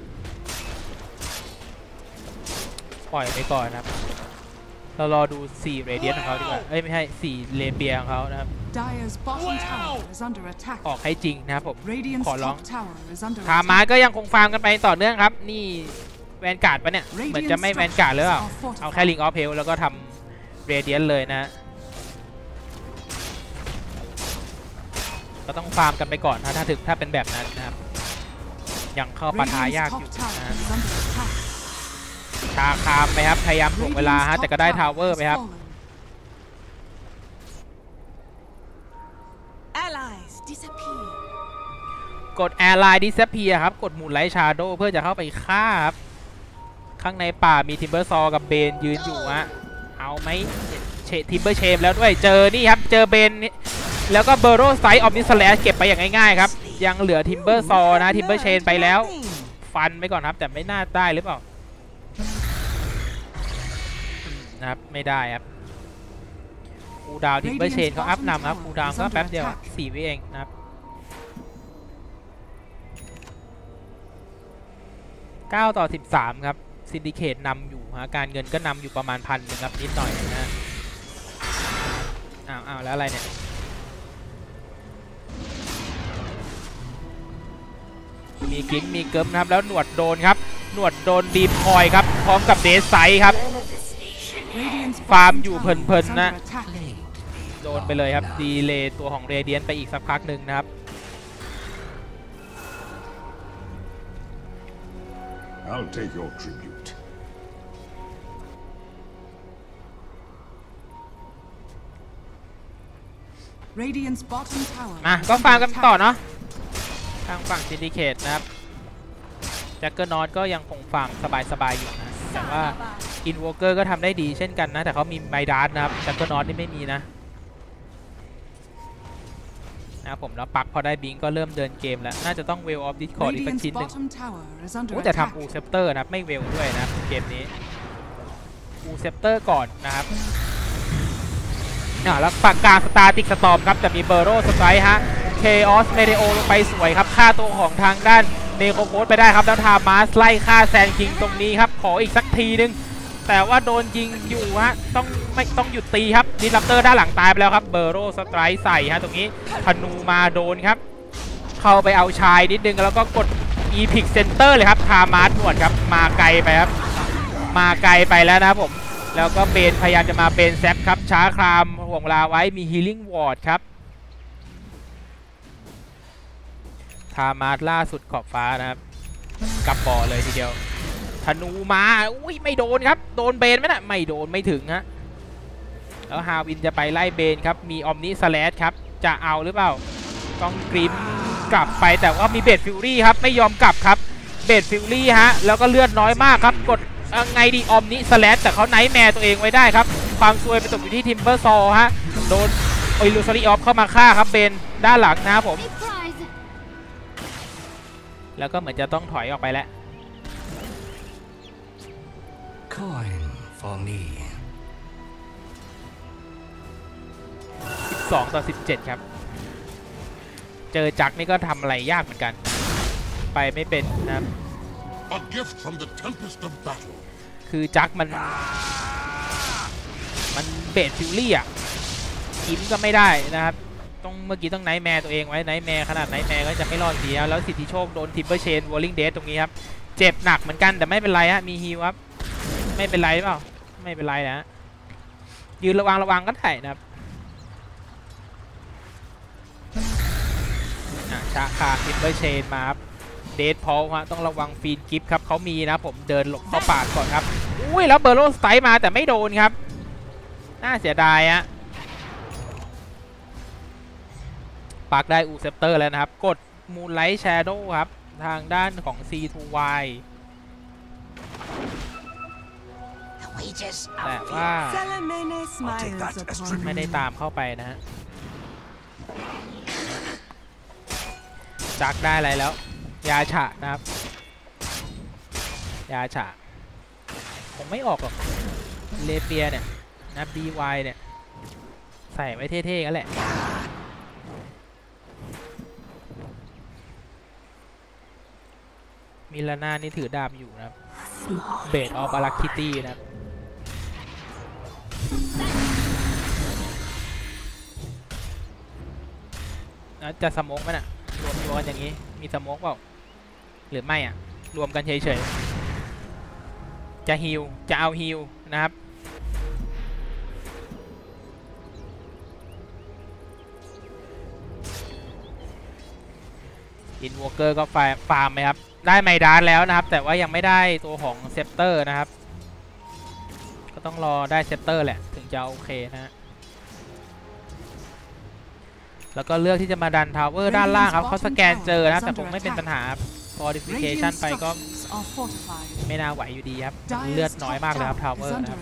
ปล่อยไปก่อนนะครับเรารอดูสี่เรเดียนของเขาดีกว่าเอ้ยไม่ใช่สี่เลเบียของเขานะครับออกให้จริงนะครับผมขอร้องทามาก็ยังคงฟาร์มกันไปต่อเนื่องครับนี่แวนการ์ดปะเนี่ยเหมือนจะไม่แวนการ์ดหรือเปล่าเอาแค่ลิงออฟเฮลแล้วก็ทำเรเดียนเลยนะก็ต้องฟาร์มกันไปก่อนนะถ้าถึงถ้าเป็นแบบนั้นนะครับยังเข้าปะทายากอยู่นะชาคามไหมครับพยายามถ่วงเวลาฮะแต่ก็ได้ทาวเวอร์ไหมครับกดแอร์ไลน์ดิสเพียครับกดหมุนไลท์ชาโดเพื่อจะเข้าไปฆ่าครับข้างในป่ามีทิมเบอร์ซอกับเบนยืนอยู่ฮะเอาไหมทิมเบอร์เชมแล้วด้วยเจอนี่ครับเจอเบนแล้วก็เบอร์โรไซด์ออมนิสแลชเก็บไปอย่างง่ายๆครับยังเหลือทิมเบอร์ซอนะทิมเบอร์เชนไปแล้วฟันไปก่อนครับแต่ไม่น่าได้หรือเปล่านะครับไม่ได้ครับคูดาวทิมเบอร์เชนเขาอัพนำครับคูดาวก็แป๊บเดียวสี่วิเองนะครับเก้าต่อสิบสามครับซินดิเคตนำอยู่ฮะการเงินก็นำอยู่ประมาณพันหนึ่งครับนิดหน่อยนะอ้าวอ้าวแล้วอะไรเนี่ยมีกิ้งมีเกิร์มนะครับแล้วหนวดโดนครับหนวดโดนดีมคอยครับพร้อมกับเดสไซด์ครับฟาร์มอยู่เพลินๆนะโดนไปเลยครับดีเลย์ตัวของเรเดียนไปอีกสักพักหนึ่งนะครับ I'll take your tribute. Radiant's bottom tower. มาก็ฟังกันต่อเนาะทางฝั่งซินดิเคตนะครับแจ็คเกอร์นอตก็ยังคงฟาร์มสบายๆอยู่นะแต่ว่าอินวอลเกอร์ก็ทำได้ดีเช่นกันนะแต่เขามีไมดาร์นะครับแจ็คเกอร์นอตนี่ไม่มีนะนะครับผมแล้วปักพอได้บิงก็เริ่มเดินเกมแล้วน่าจะต้องเวลออฟดิสคอร์ดอีกสัก Radiant's ชิ้นหนึ่ง bottom tower is under โอ้แต่ attack. ทำอูเซปเตอร์นะครับไม่เวลด้วยนะเกมนี้อูเซปเตอร์ก่อนนะครับแล้วปากกาสตาร์ติกสตอมครับจะมีเบอร์โรสไตร์ฮะเคออสเมเดโอลงไปสวยครับฆ่าตัวของทางด้านเนโคโคสไปได้ครับแล้วทามาสไล่ฆ่าแซนคิงตรงนี้ครับขออีกสักทีนึงแต่ว่าโดนยิงอยู่ฮะต้องไม่ต้องหยุดตีครับดิสรัปเตอร์ด้านหลังตายไปแล้วครับเบอร์โรสไตร์ใส่ฮะตรงนี้ธนูมาโดนครับเข้าไปเอาชายนิดนึงแล้วก็กด Epic Center เลยครับทามาสหนวดครับมาไกลไปครับมาไกลไปแล้วนะครับผมแล้วก็เบนพยายามจะมาเบนแซปครับช้าครามห่วงเวลาไว้มี Healing Ward ครับทามาสล่าสุดขอบฟ้านะครับกับบ่อเลยทีเดียวธนูมาอุ้ยไม่โดนครับโดนเบนไหมนะไม่โดนไม่ถึงฮะแล้วฮาวินจะไปไล่เบนครับมีออมนิสแลชครับจะเอาหรือเปล่าต้องกริมกลับไปแต่ว่ามีเบดฟิวรี่ครับไม่ยอมกลับครับเบดฟิวรี่ฮะแล้วก็เลือดน้อยมากครับกดไงดีออมนิสแลชแต่เขาไนท์แมร์ตัวเองไว้ได้ครับความซวยไปตกอยู่ที่ทิมเบอร์ซอฮะโดนโอิลูซาริออฟเข้ามาฆ่าครับเบนด้านหลังนะครับผมแล้วก็เหมือนจะต้องถอยออกไปแล้ว Coin for me. สิบสองต่อสิบเจ็ดครับเจอจักนี่ก็ทำอะไรยากเหมือนกันไปไม่เป็นนะครับ A gift from the tempest of battle. คือจักมันมันเบสฟิวรี่อ่ะกิมก็ไม่ได้นะครับต้องเมื่อกี้ต้องไนท์แมร์ตัวเองไว้ไนท์แมร์ขนาดไนท์แมร์ก็จะไม่รอดเสียแล้วสิทธิโชคโดนทิมเบอร์เชนวอลลิงเดสตรงนี้ครับเจ็บหนักเหมือนกันแต่ไม่เป็นไรฮะมีฮีลครับไม่เป็นไรเปล่าไม่เป็นไรนะยืนระวังระวังก็ได้นะครับชาคาทิมเบอร์เชนมาครับเดดพอลฮะต้องระวังฟีนกิฟครับเขามีนะผมเดินหลบเข้าปาดก่อนครับอุ้ยแล้วเบอร์โรสไตร์มาแต่ไม่โดนครับน่าเสียดายฮะปักได้อูเซปเตอร์แล้วนะครับกดมูนไลท์แชโดว์ครับทางด้านของ ซี ทู วาย แต่ว่าไม่ได้ตามเข้าไปนะฮะจักได้อะไรแล้วยาฉะนะครับยาฉะคงไม่ออกหรอกเลเปียเนี่ยนะ บี วาย เนี่ยใส่ไว้เท่ๆกันแหละมิลาน่านี่ถือดาบอยู่นะครับเบดออฟอารักคิตี้นะครับจะสโมกไหมน่ะรวมตัวกันอย่างนี้มีสโมกเปล่าหรือไม่อ่ะรวมกันเฉยๆจะฮิลจะเอาฮิลนะครับอินวอเกอร์ก็ฟาร์มฟาร์มไหมครับได้ไมดาร์แล้วนะครับแต่ว่ายังไม่ได้ตัวของเซปเตอร์นะครับก็ต้องรอได้เซปเตอร์แหละถึงจะโอเคนะฮะแล้วก็เลือกที่จะมาดันทาวเวอร์ด้านล่างครับเขาสแกนเจอนะแต่คงไม่เป็นปัญหา fortification ไปก็ไม่น่าไหวอยู่ดีครับเลือดน้อยมากเลยครับทาวเวอร์นะครับ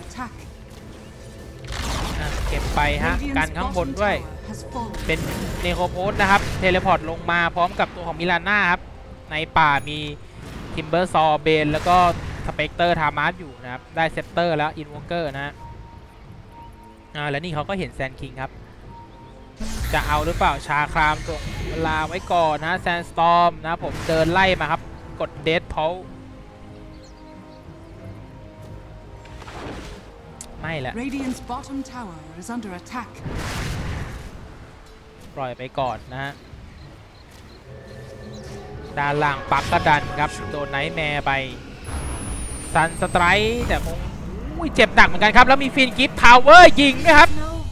เก็บไปฮะกันข้างบนด้วยเป็นเนโคโพสนะครับเทเลพอร์ตลงมาพร้อมกับตัวของมิลาน่าครับในป่ามีทิมเบอร์ซอเบนแล้วก็สเปกเตอร์ทามาสอยู่นะครับได้เซปเตอร์แล้วอินวอเกอร์นะอ่าแล้วนี่เขาก็เห็นแซนคิงครับจะเอาหรือเปล่าชาครามตัวเวลาไว้ก่อนนะแซนสตอร์มนะผมเดินไล่มาครับกดเดดเพลไม่แหละ Radiant's bottom tower is under attack ปล่อยไปก่อนนะฮะด้านล่างปักก็ดันครับโดนไนท์แมร์ไปซันสไตร์แต่คงเจ็บหนักเหมือนกันครับแล้วมีฟินกิฟต์ทาวเวอร์ยิงนะครับ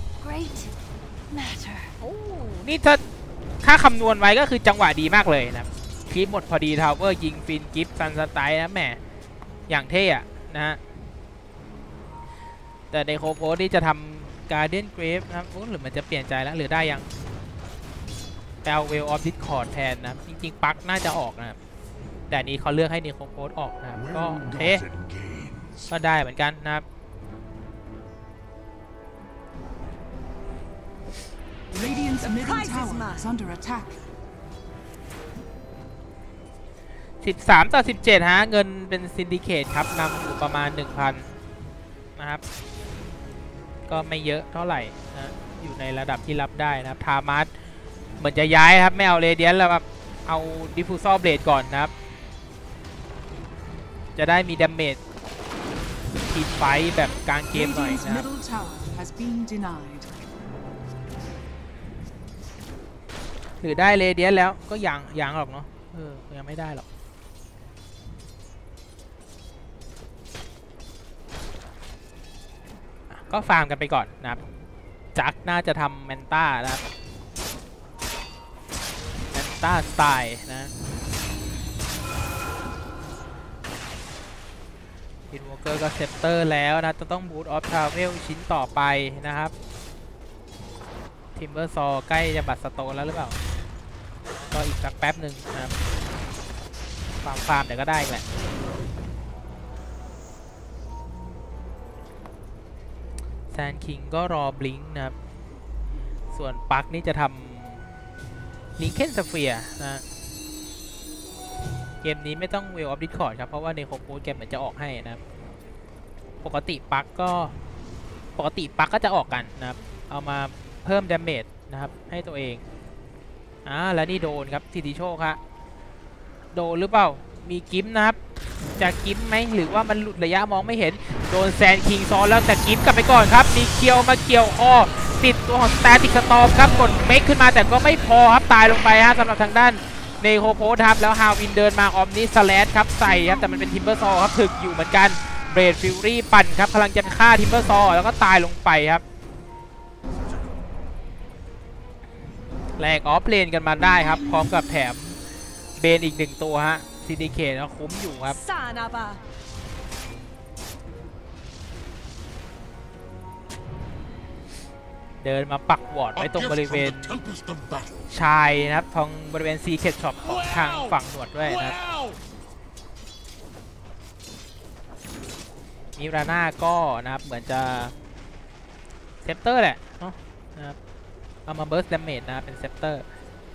โอ้นี่ถ้าถ้าคำนวณไว้ก็คือจังหวะดีมากเลยนะคลิปหมดพอดีทาวเวอร์ยิงฟินกิฟต์ซันสไตร์นะแหมอย่างเท่อะนะฮะแต่ในโคโพสที่จะทำการ์เดียนเกรฟนะครับหรือมันจะเปลี่ยนใจแล้วหรือได้ยังแปลเวลออฟดิสคอร์ดแทนนะจริงๆปักน่าจะออกนะครับแต่นี้เขาเลือกให้ในโคโพสออกนะครับก็เท่ก็ได้เหมือนกันนะครับ Radiant's middle tower is under attack. สิบสามต่อสิบเจ็ดฮะเงินเป็นซินดิเคตครับนำอยู่ประมาณ หนึ่งพัน นะครับก็ไม่เยอะเท่าไหร่นะอยู่ในระดับที่รับได้นะครับทามัสเหมือนจะย้ายครับไม่เอาเรเดียนแล้วครับเอาดิฟฟูซอร์เบลดก่อนนะครับจะได้มีดาเมจทีไฟแบบกลางเกมหน่อย Radiant's นะครับ middle tower has been denied. หรือได้เรเดียนแล้วก็ยังยังหรอกเนาะเออยังไม่ได้หรอกก็ฟาร์มกันไปก่อนนะครับจักน่าจะทำแมนต้านะครับแมนต้าสไตล์นะฮินวอเกอร์ก็เซปเตอร์แล้วนะจะต้องบูทออฟทราเวลชิ้นต่อไปนะครับทิมเบอร์ซอใกล้จะบัตรสโตนแล้วหรือเปล่าก็อีกสักแป๊บหนึ่งนะครับฟาร์มฟาร์มเดี๋ยวก็ได้แหละแซนคิงก็รอบลิงก์นะครับส่วนปักนี่จะทำลิงเคนสเฟียร์นะเกมนี้ไม่ต้องเวลออฟดิสคอร์ดครับเพราะว่าในโคโพสเกมเหมือนจะออกให้นะครับปกติปักก็ปกติปักก็จะออกกันนะครับเอามาเพิ่มดาเมจนะครับให้ตัวเองอ่าแล้วนี่โดนครับทีทีโชคครับโดนหรือเปล่ามีกิมนะครับจะกิมไหมหรือว่ามันหลุดระยะมองไม่เห็นโดนแซนคิงซ้อนแล้วแต่กิมกลับไปก่อนครับมีเคียวมาเกี่ยวคอติดตัวของสแตติกสตอมครับกดเมคขึ้นมาแต่ก็ไม่พอครับตายลงไปฮะสำหรับทางด้านเนโคโพสครับแล้วฮาวินเดินมาออมนิสแลชครับใส่ครับแต่มันเป็นทิมเบอร์ซอครับถึกอยู่เหมือนกันเบรดฟิวรี่ปั่นครับพลังจะฆ่าทิมเบอร์ซอแล้วก็ตายลงไปครับแลกออฟเลนกันมาได้ครับพร้อมกับแถมเบนอีกหนึ่งตัวฮะซินดิเคตก็คุ้มอยู่ครับเดินมาปักวอร์ดไว้ตรงบริเวณชายนะครับทางบริเวณซีเคทช็อปของทางฝั่งหนวดด้วยนะครับมิราน่าก็นะครับเหมือนจะเซปเตอร์แหละเนาะนะครับเอามาเบิร์สดาเมจนะเป็นเซปเตอร์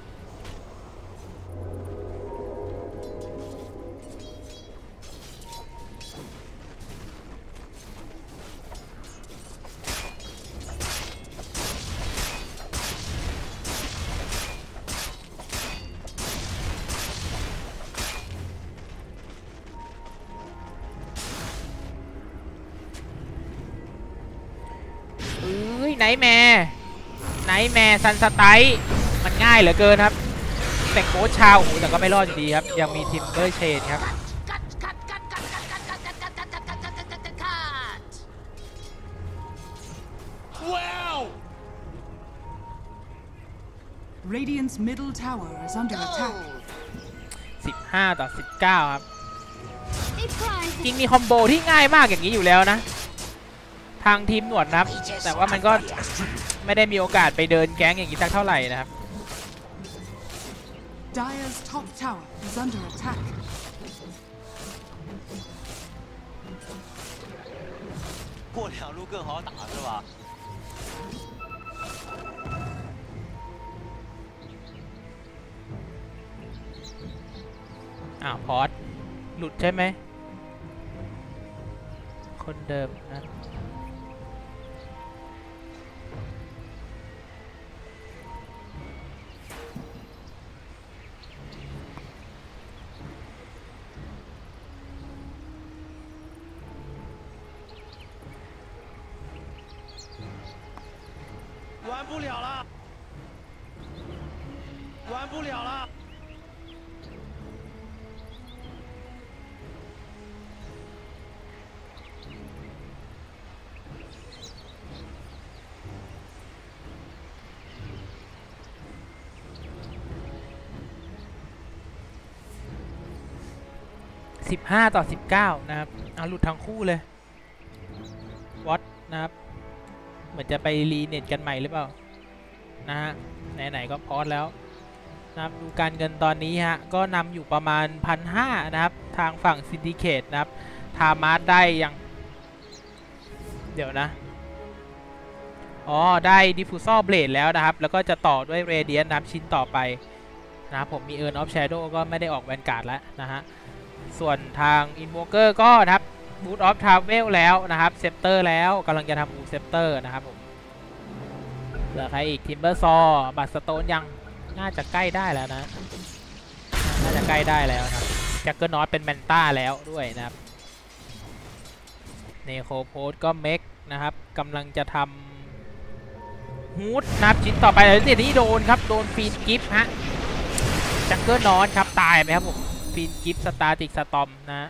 ไนท์แมร์ไนท์แมร์ซันสไตล์มันง่ายเหลือเกินครับแต่โค้ชชาวโอ้แต่ก็ไม่รอดอยู่ดีครับยังมีทิมเบอร์เชนครับว้าว Radiant's middle tower is under attack. สิบห้าต่อสิบเก้าครับจริงมีคอมโบที่ง่ายมากอย่างนี้อยู่แล้วนะทางทีมหนวดนะครับแต่ว่ามันก็ไม่ได้มีโอกาสไปเดินแก๊งอย่างนี้สักเท่าไหร่นะครับ Dire's top tower is under attack. 过两路更好打是吧？ อ้าวพอดหลุดใช่ไหมคนเดิมนะ玩不了了，玩不了了。 สสิบห้าต่อสิบเก้านะครับเอาหลุดทั้งคู่เลยวอตนะครับเหมือนจะไปรีเน็ตกันใหม่หรือเปล่านะฮะไหนๆก็พอสแล้วนะครับดูการเงินตอนนี้ฮะก็นำอยู่ประมาณ หนึ่งพันห้าร้อย นะครับทางฝั่งซินดิเคตนะครับทามาร์ได้ยังเดี๋ยวนะอ๋อได้ดิฟฟูซอร์เบลดแล้วนะครับแล้วก็จะต่อด้วยเรเดียนนะครับชิ้นต่อไปนะครับผมมีเอิร์นออฟแชโดว์ก็ไม่ได้ออกแวนการ์ดแล้วนะฮะส่วนทางอินโวเกอร์ก็นะครับบูทออฟทราเวลแล้วนะครับเซปเตอร์แล้วกำลังจะทำบูเซปเตอร์นะครับผมเหลือใครอีกทิมเบอร์ซอบัตสโตนยังน่าจะใกล้ได้แล้วนะน่าจะใกล้ได้แล้วนะแจ็คเกอร์นอตเป็นแมนต้าแล้วด้วยนะครับเนโคโพสก็เมกนะครับกำลังจะทำฮูดนับชิ้นต่อไปแล้วเนี่ยนี่โดนครับโดนฟีนกิฟฮะแจ็คเกอร์นอตครับตายไหมครับผมฟีนกิฟสตาร์ติกสตอมนะ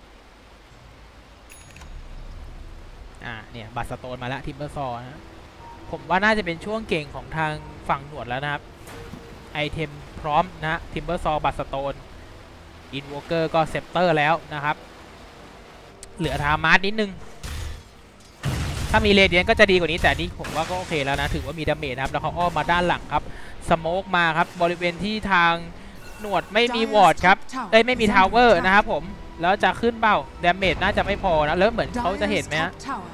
อ่าเนี่ยบัตสโตนมาแล้วทิมเบอร์ซอนะผมว่าน่าจะเป็นช่วงเก่งของทางฝั่งหนวดแล้วนะครับไอเทมพร้อมนะทิมเบอร์ซอบัตสโตนอินโวเกอร์ก็เซปเตอร์แล้วนะครับเหลือทามาร์นิดนึงถ้ามีเรเดียนก็จะดีกว่านี้แต่นี่ผมว่าก็โอเคแล้วนะถือว่ามีดาเมจนะครับแล้วเขาอ้อมมาด้านหลังครับสโมกมาครับบริเวณที่ทางหนวดไม่มีวอร์ดครับได้ไม่มีทาวเวอร์นะครับผมแล้วจะขึ้นเปล่าดาเมจน่าจะไม่พอนะแล้วเหมือนเขาจะเห็นไหมฮะ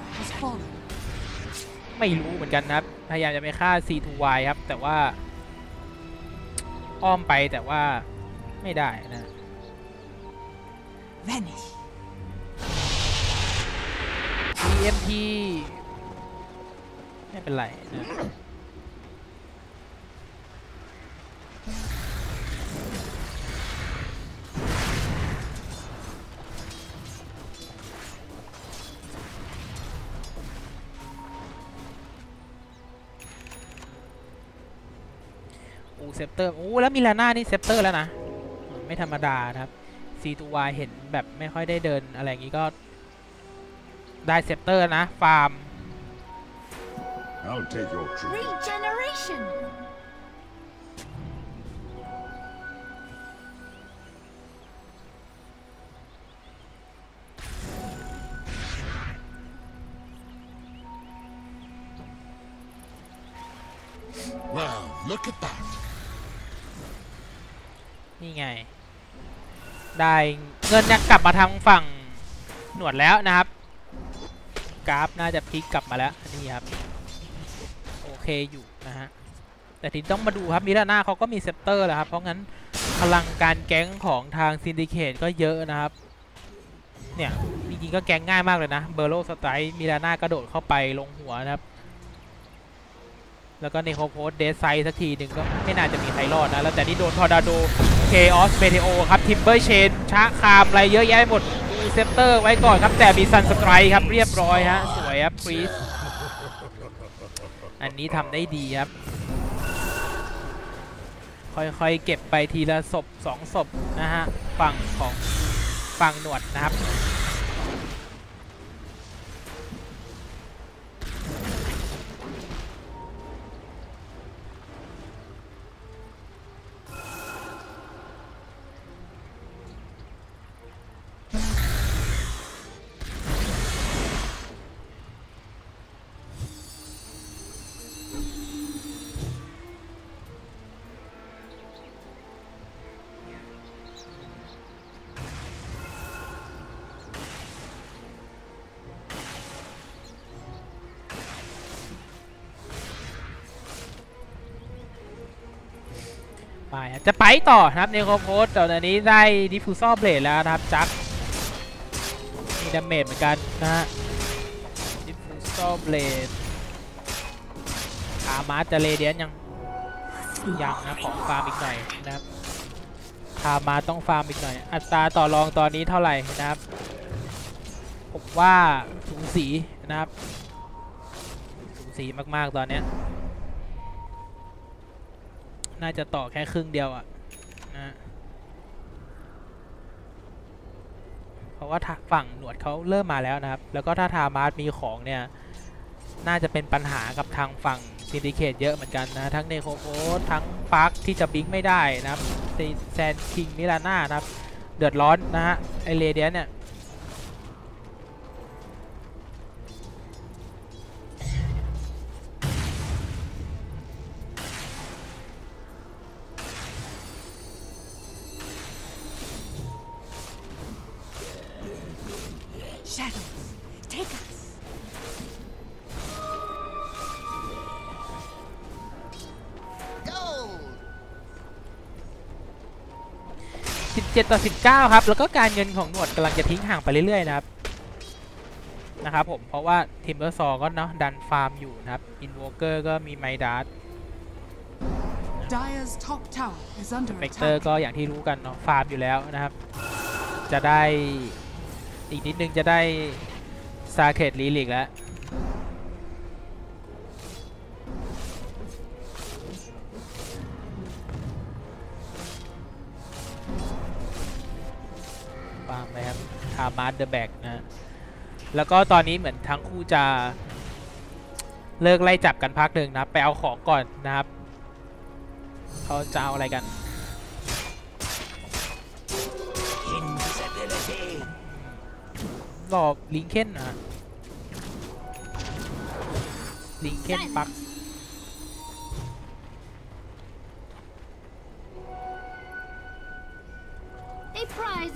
ไม่รู้เหมือนกันนะครับพยายามจะไปฆ่า ซี ทู วาย ครับแต่ว่าอ้อมไปแต่ว่าไม่ได้นะ Vanish ที เอ็ม พี ไม่เป็นไรนะโอ้เซปเตอร์โอ้แล้วมิลาน่านี่เซปเตอร์แล้วนะไม่ธรรมดานะครับ ซี ทู วาย เห็นแบบไม่ค่อยได้เดินอะไรอย่างนี้ก็ได้เซปเตอร์นะฟาร์ม I'll take your tribute. Regeneration. Well, look at that. นี่ไงได้เงินเนี่ยกลับมาทางฝั่งหนวดแล้วนะครับกราฟน่าจะพลิกกลับมาแล้วนี่ครับโอเคอยู่นะฮะแต่ทีต้องมาดูครับมิลาน่าเขาก็มีเซปเตอร์แหละครับเพราะงั้นพลังการแก๊งของทางซินดิเคตก็เยอะนะครับเนี่ยจริงๆก็แก๊งง่ายมากเลยนะเบอร์โลสไตร์มิลาน่ากระโดดเข้าไปลงหัวนะครับแล้วก็ในโคโพสเดสไซสักทีหนึ่งก็ไม่น่าจะมีใครรอดนะแล้วแต่นี่โดนทอร์นาโดเคออสเมเทโอครับทิมเบอร์เชนช้าคามอะไรเยอะแยะหมดดูเซปเตอร์ไว้ก่อนครับแต่มีซันสไตร์ครับเรียบร้อยฮะสวยครับฟรีสอันนี้ทำได้ดีครับค่อยๆเก็บไปทีละศพสองศพนะฮะฝั่งของฝั่งหนวดนะครับไปจะไปต่อนะครับเนโคโพสตอนนี้ได้ดิฟฟูซอร์เบลดแล้วนะครับจักมีดาเมจเหมือนกันนะฮะดิฟฟูซอร์เบลดอามาร์จะเรเดียนยังยังนะของฟาร์มอีกหน่อยนะครับอามาร์ต้องฟาร์มอีกหน่อยอัตราต่อรองตอนนี้เท่าไหร่นะครับผมว่าสูสีนะครับสูสีมากๆตอนนี้น่าจะต่อแค่ครึ่งเดียวอ่ะนะเพราะว่าฝั่งหนวดเขาเริ่มมาแล้วนะครับแล้วก็ถ้าทามาร์มีของเนี่ยน่าจะเป็นปัญหากับทางฝั่งซินดิเคตเยอะเหมือนกันนะทั้งเนโคโพสทั้งปาร์คที่จะบิงไม่ได้นะครับแซนคิงมิลาน่านะครับเดือดร้อนนะฮะไอเรเดียนเนี่ย Shadows, take us. Gold. สิบเจ็ดต่อสิบเก้าครับแล้วก็การเงินของหนวดกำลังจะทิ้งห่างไปเรื่อยๆนะครับนะครับผมเพราะว่าทิมเบอร์ซอก็เนาะดันฟาร์มอยู่นะครับอินโวเกอร์ก็มีไมดัส Dire's top tower is under เบกเตอร์ attack. ก็อย่างที่รู้กันเนาะฟาร์มอยู่แล้วนะครับจะได้อีกนิดนึงจะได้ซาเคตลีลิกแล้วฟาร์มไปครับทามาร์เดอะแบกนะฮะแล้วก็ตอนนี้เหมือนทั้งคู่จะเลิกไล่จับกันพักหนึ่งนะไปเอาของก่อนนะครับเขาจะเอาอะไรกันรอบลิงเคนนะลิงเคนปัก A prize.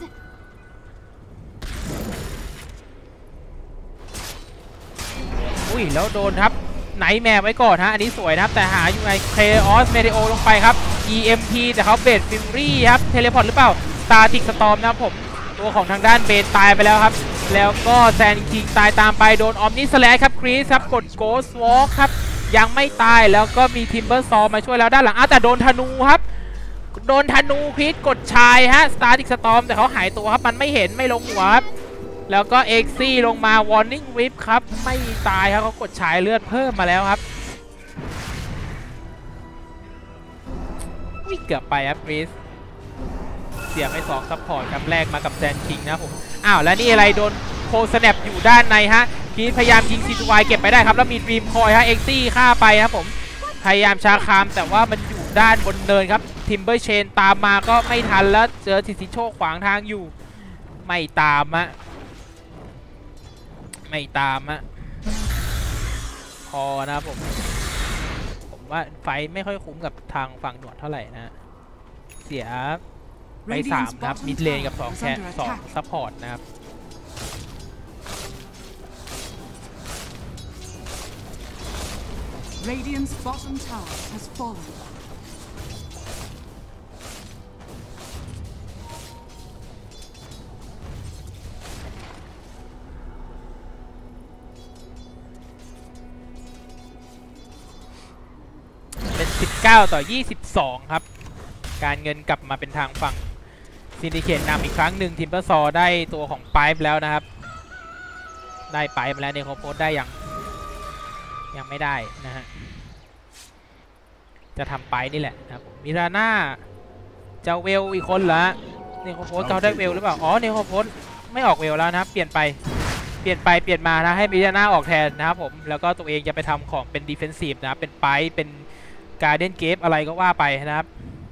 อุ้ยแล้วโดนครับไนท์แมร์ไว้ก่อนฮะอันนี้สวยนะครับแต่หาอยู่ในเคออสเมเดโอลงไปครับ อี เอ็ม พี แต่เขาเบดฟิมรี่ครับเทเลพอร์ตหรือเปล่าสตาร์ติกสตอมนะครับผมตัวของทางด้านเบนตายไปแล้วครับแล้วก็แซนคิงตายตามไปโดนออมนิสแลชครับครีสครับกดโกสวอล์คครับยังไม่ตายแล้วก็มีทิมเบอร์ซอมาช่วยแล้วด้านหลังอ้าวแต่โดนธนูครับโดนธนูครีสกดชายฮะสตาร์ติกสตอมแต่เขาหายตัวครับมันไม่เห็นไม่ลงหัวครับแล้วก็เอ็กซี่ลงมาวอร์นิ่งวิปครับไม่ตายครับเขากดฉายเลือดเพิ่มมาแล้วครับวิ่งเกือบไปครับคริสเสียไปสองซัพพอร์ตครับแรกมากับแซนคิงนะผมอ้าวแล้วนี่อะไรโดนโคสแนปอยู่ด้านในฮะคริสพยายามยิงซีทูวายเก็บไปได้ครับแล้วมีดรีมคอยฮะเอ็กซี่ฆ่าไปครับผมพยายามชาคามแต่ว่ามันอยู่ด้านบนเนินครับทิมเบอร์เชนตามมาก็ไม่ทันแล้วเจอทิซิโชขวางทางอยู่ไม่ตามอะไม่ตามอะพอนะผมผมว่าไฟไม่ค่อยคุ้มกับทางฝั่งหนวดเท่าไหร่นะเสียไปสามครับมิดเลนกับสองแค่สองซัพพอร์ตนะครับ Radiant's bottom tower has fallen. เป็นสิบเก้าต่อยี่สิบสองครับการเงินกลับมาเป็นทางฝั่งซินดิเคตนำอีกครั้งหนึ่งทิมเปอร์ซอได้ตัวของไพป์แล้วนะครับได้ไพป์มาแล้วเนี่ยเขาโพสได้ยังยังไม่ได้นะฮะจะทำไพป์นี่แหละนะครับมิราน่าเจ้าเวลอีกคนละเนี่ยเขาโพสเขาได้เวลหรือเปล่าอ๋อเนี่ยเขาโพสไม่ออกเวลแล้วนะครับเปลี่ยนไปเปลี่ยนไปเปลี่ยนมานะให้มิราน่าออกแทนนะครับผมแล้วก็ตัวเองจะไปทำของเป็นดิเฟนซีฟนะครับเป็นไพป์เป็นการ์เด้นเกฟอะไรก็ว่าไปนะครับ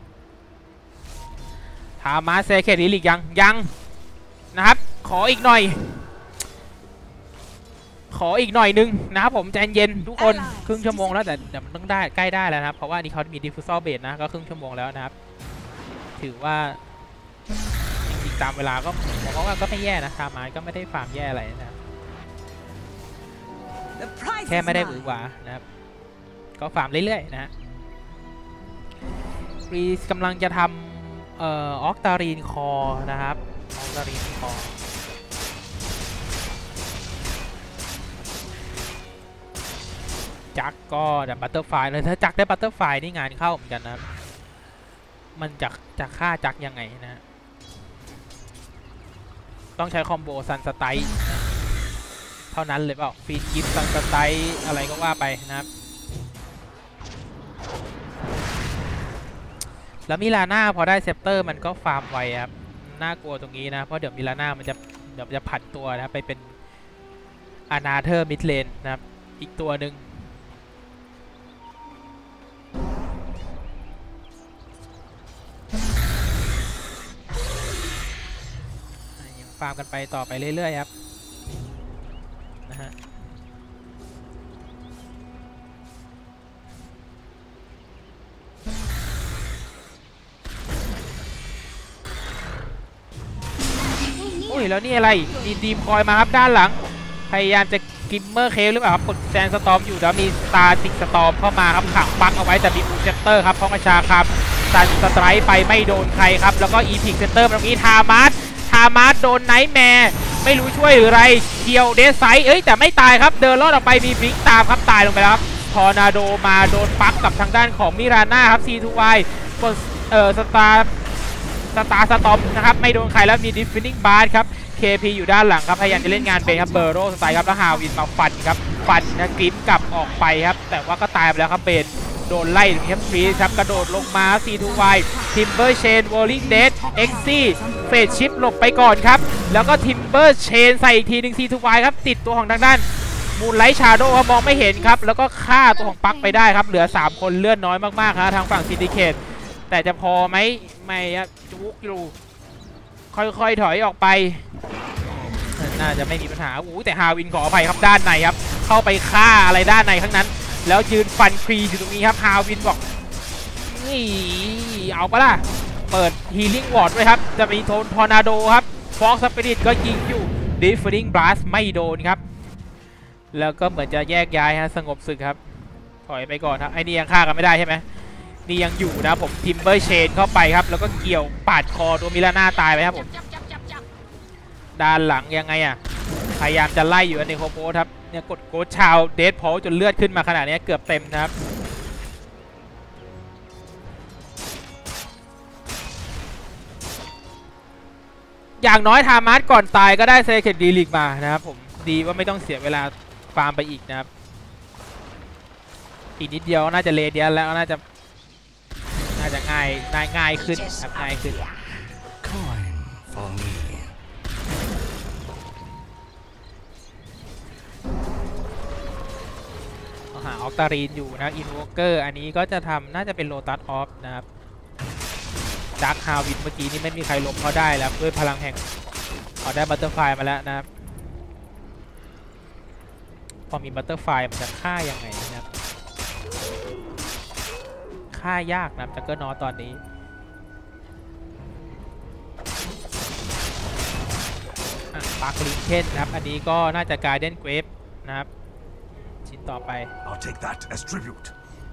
ถามมาเซเคทลิลิกยังยังนะครับขออีกหน่อยขออีกหน่อยนึงนะครับผมใจเย็นทุกคนครึ่งชั่วโมงแล้วแต่เดี๋ยวมันต้องได้ใกล้ได้แล้วนะครับเพราะว่านี่เขามีดิฟฟิวซอลเบสนะก็ครึ่งชั่วโมงแล้วนะครับถือว่าจริงๆตามเวลาก็ผมว่าก็ไม่แย่นะทามาก็ไม่ได้ฟาร์มแย่อะไรนะครับแค่ไม่ได้หวือหวานะครับก็ฟาร์มเรื่อยๆนะฮะรีสกำลังจะทำเอ่อออกตารีนคอนะครับออกตารีนคอจักก็แบบบัตเตอร์ไฟเลยถ้าจักได้บัตเตอร์ไฟนี่งานเข้าเหมือนกันนะมันจะจะฆ่าจักยังไงนะต้องใช้คอมโบซันสไตล์เท่านั้นเลยเปล่าฟีนกิฟซันสไตล์อะไรก็ว่าไปนะครับแล้วมิลาน่าพอได้เซปเตอร์มันก็ฟาร์มไวครับน่ากลัวตรงนี้นะเพราะเดี๋ยวมิลาน่ามันจะเดี๋ยวจะผันตัวนะไปเป็นอนาเธอร์มิดเลนนะครับอีกตัวหนึ่งฟาร์มกันไปต่อไปเรื่อยๆครับนะฮะโอ้ยแล้วนี่อะไรมีดีมคอยมาครับด้านหลังพยายามจะกิมเมอร์เคฟหรือเปล่าครับกดแซนสตอมอยู่แล้วมีสตาร์ติกสตอมเข้ามาครับขังปักเอาไว้แต่มีอูเจเตอร์ครับเพราะประชาครับซันสไตร์ไปไม่โดนใครครับแล้วก็อีพิกเซนเตอร์ตรงนี้ทามาสทามาสโดนไนท์แมร์ไม่รู้ช่วยหรือไรเกี่ยวเดซไซเอ้ยแต่ไม่ตายครับเดินรอดออกไปมีบลิงตามครับตายลงไปแล้วครับทอร์นาโดมาโดนปักกับทางด้านของมิราน่าครับ ซี ทู วาย กดเอ่อสตาร์สตาร์สตอมนะครับไม่โดนใครแล้วมีดิฟฟินนิ่งบาร์ครับ เค พี อยู่ด้านหลังครับพยายามจะเล่นงานเป็นครับเบอร์โรสไตล์ครับแล้วฮาวินมาฟันครับฟันนะกริมกลับออกไปครับแต่ว่าก็ตายไปแล้วครับเบนโดนไล่ถึงแคมฟรีครับกระโดดลงมา ซี ทู วาย ทิมเบอร์เชนวอลลิงเดดเอ็กซี่เฟดชิปหลบไปก่อนครับแล้วก็ทิมเบอร์เชนใส่อีกทีหนึ่ง ซี ทู วาย ครับติดตัวของทางด้านมูนไลท์ชาโดว์มองไม่เห็นครับแล้วก็ฆ่าตัวของปักไปได้ครับเหลือสามคนเลื่อนน้อยมากๆครับทางฝั่งซินดิเคตแต่จะพอไหมไม่ครับจุกอยู่ค่อยๆถอยออกไปน่าจะไม่มีปัญหาอู้แต่ฮาวินขออภัยครับด้านในครับเข้าไปฆ่าอะไรด้านในทั้งนั้นแล้วยืนฟันครีอยู่ตรงนี้ครับฮาวินบอกนี่เอาปะล่ะเปิดฮีลิ่งวอร์ดไว้ครับจะมีโทนทอร์นาโดครับฟ็อกสปิริตก็ยิงอยู่ดิฟฟิงบลัสไม่โดนครับแล้วก็เหมือนจะแยกย้ายฮะสงบศึกครับถอยไปก่อนครับไอ้นี่ยังฆ่ากันไม่ได้ใช่ไหมนี่ยังอยู่นะผมทิมเบอร์เชนเข้าไปครับแล้วก็เกี่ยวปาดคอตัวมิลาน่าตายไปครับผมด้านหลังยังไงอ่ะพยายามจะไล่อยู่ในโคโปครับเนี่ยกดโกชาวเดดพอลจนเลือดขึ้นมาขนาดนี้เกือบเต็มนะครับอย่างน้อยทามาสก่อนตายก็ได้เซเคดดีลิกมานะครับผมดีว่าไม่ต้องเสียเวลาฟาร์มไปอีกนะครับอีกนิดเดียวน่าจะเลเดียนแล้วน่าจะน่าจะง่ายง่ายง่ายขึ้นครับง่ายขึ้นหาออกตารีนอยู่นะอินวอเกอร์อันนี้ก็จะทำน่าจะเป็นโลตัสออฟนะครับดักฮาวินเมื่อกี้นี่ไม่มีใครล้มเขาได้แล้วด้วยพลังแห่งเขาได้บัตเตอร์ไฟมาแล้วนะครับพอมีบัตเตอร์ไฟมันจะฆ่ายังไงนะครับฆ่ายากนะจักเกอร์นอตอนนี้ปาร์คลิงเคนนะครับอันนี้ก็น่าจะการ์เดนเกรฟนะครับชิ้นต่อไป I'll take that as tribute.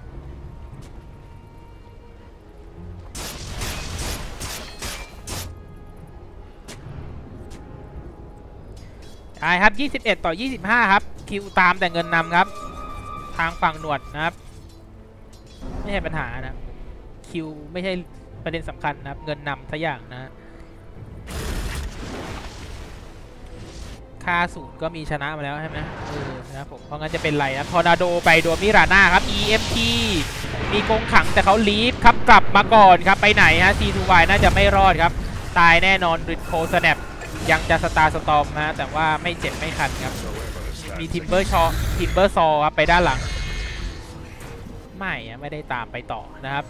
ใช่ครับยี่สิบเอ็ดต่อยี่สิบห้าครับคิวตามแต่เงินนำครับทางฝั่งหนวดนะครับไม่ใช่ปัญหานะคิวไม่ใช่ประเด็นสำคัญนะครับเงินนำสักอย่างนะค่าศูนย์ก็มีชนะมาแล้วใช่ไหมเออนะครับผมเพราะงั้นจะเป็นไรนะทอร์นาโดไปโดนมิราน่าครับ อี เอ็ม ที มีกงขังแต่เขาลีฟครับกลับมาก่อนครับไปไหนฮะ ซี ทู วาย น่าจะไม่รอดครับตายแน่นอนริดโคสแนปยังจะสตาร์สตอมนะแต่ว่าไม่เจ็บไม่คันครับมีทิมเบอร์ชอทิมเบอร์ซอครับไปด้านหลังไม่ไม่ได้ตามไปต่อนะครับ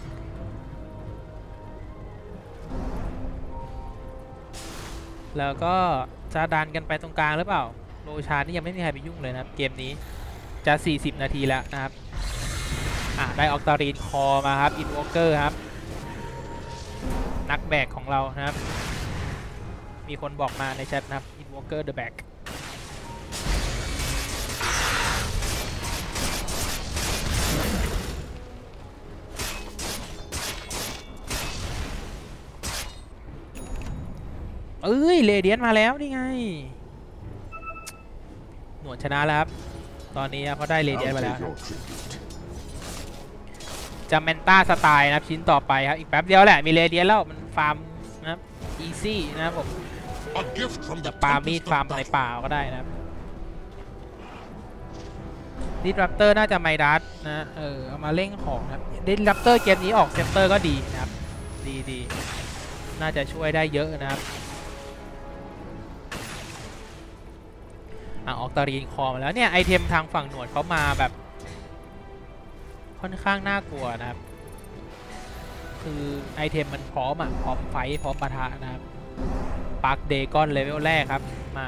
แล้วก็จะดันกันไปตรงกลางหรือเปล่าโรชานี่ยังไม่มีใครไปยุ่งเลยนะครับเกมนี้จะสี่สิบนาทีแล้วนะครับอ่ะได้ออกตารีนคอมาครับอินวอเกอร์ครับนักแบกของเรานะครับมีคนบอกมาในแชทนะครับ Invoker the back เอ้ยเรเดียนมาแล้วนี่ไงหนวดชนะแล้วครับตอนนี้เขาได้เรเดียนมาแล้วจะเมนต้าสไตล์นะครับชิ้นต่อไปครับอีกแป๊บเดียวแหละมีเรเดียนแล้วมันฟาร์มนะครับอีซี่นะครับผมจะปามีดฟาร์มในป่าก็ได้นะครับดิสรัปเตอร์น่าจะไมดัสนะเออเอามาเร่งของนะครับดิสรัปเตอร์เกมนี้ออกเซปเตอร์ก็ดีนะครับดีดีน่าจะช่วยได้เยอะนะครับอ่ะออกตารีนคอมาแล้วเนี่ยไอเทมทางฝั่งหนวดเขามาแบบค่อนข้างน่ากลัวนะครับคือไอเทมมันพร้อมอ่ะพร้อมไฟพร้อมปะทะนะครับปักเดกอนเลเวลแรกครับมา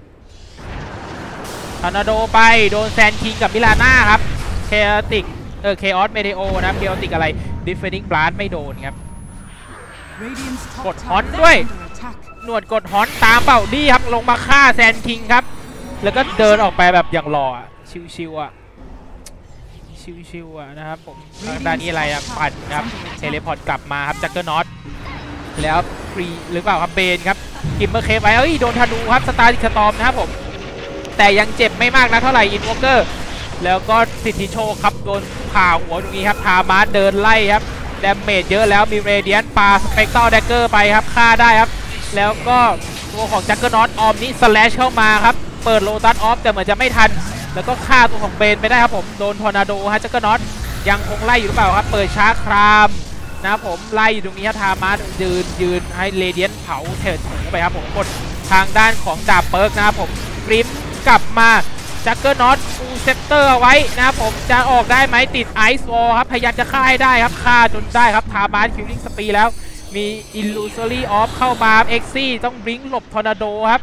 ทอร์นาโดไปโดนแซนคิงกับมิลาน่าครับเคอติกเออเคออสเมเดโอนะเคอติกอะไรดิฟเฟนดิ้งบลัสไม่โดนครับ Radiant's top กดฮ tower อน is ด้วย under attack. หนวดกดฮอนตามเป่าดีครับลงมาฆ่าแซนคิงครับแล้วก็เดินออกไปแบบอย่างหล่ออะชิวๆอ่ะชิวๆอ่ะนะครับผมทางด้านนี้อะไรอ่ะปั่นครับเทเลพอร์ตกลับมาครับจักเกอร์น็อตแล้วฟรีหรือเปล่าครับเบนครับกิมเมอร์เคฟไว้เอ้ยโดนธนูครับสตาร์ดิสตอมนะครับผมแต่ยังเจ็บไม่มากนะเท่าไหร่อินวอเกอร์แล้วก็สิทธิโชคครับโดนผ่าหัวตรงนี้ครับทามาเดินไล่ครับดาเมจเยอะแล้วมีเรเดียนปาสเปกเตอร์แดกเกอร์ไปครับฆ่าได้ครับแล้วก็ตัวของจักเกอร์น็อตออมนี่สแลชเข้ามาครับเปิดโลตัสออฟแต่เหมือนจะไม่ทันแล้วก็ฆ่าตัวของเบนไปได้ครับผมโดนทอร์นาโดฮะจักเกอร์น็อตยังคงไล่อยู่หรือเปล่าครับเปิดช้าครามนะครับผมไล่อยู่ตรงนี้ครับทามายืนยืนให้เรเดียนเผาเถิดไปครับผมกดทางด้านของดาบเปิร์กนะครับผมกริมกลับมาจักเกอร์น็อตฟูเซปเตอร์เอาไว้นะครับผมจะออกได้ไหมติดไอซ์วอลครับพยายามจะฆ่าให้ได้ครับฆ่าจนได้ครับทามาคิวลิงสปีแล้วมีอิลลูซอรี่ออฟเข้ามาเอ็กซี่ต้องบลิงก์หลบทอร์นาโดครับ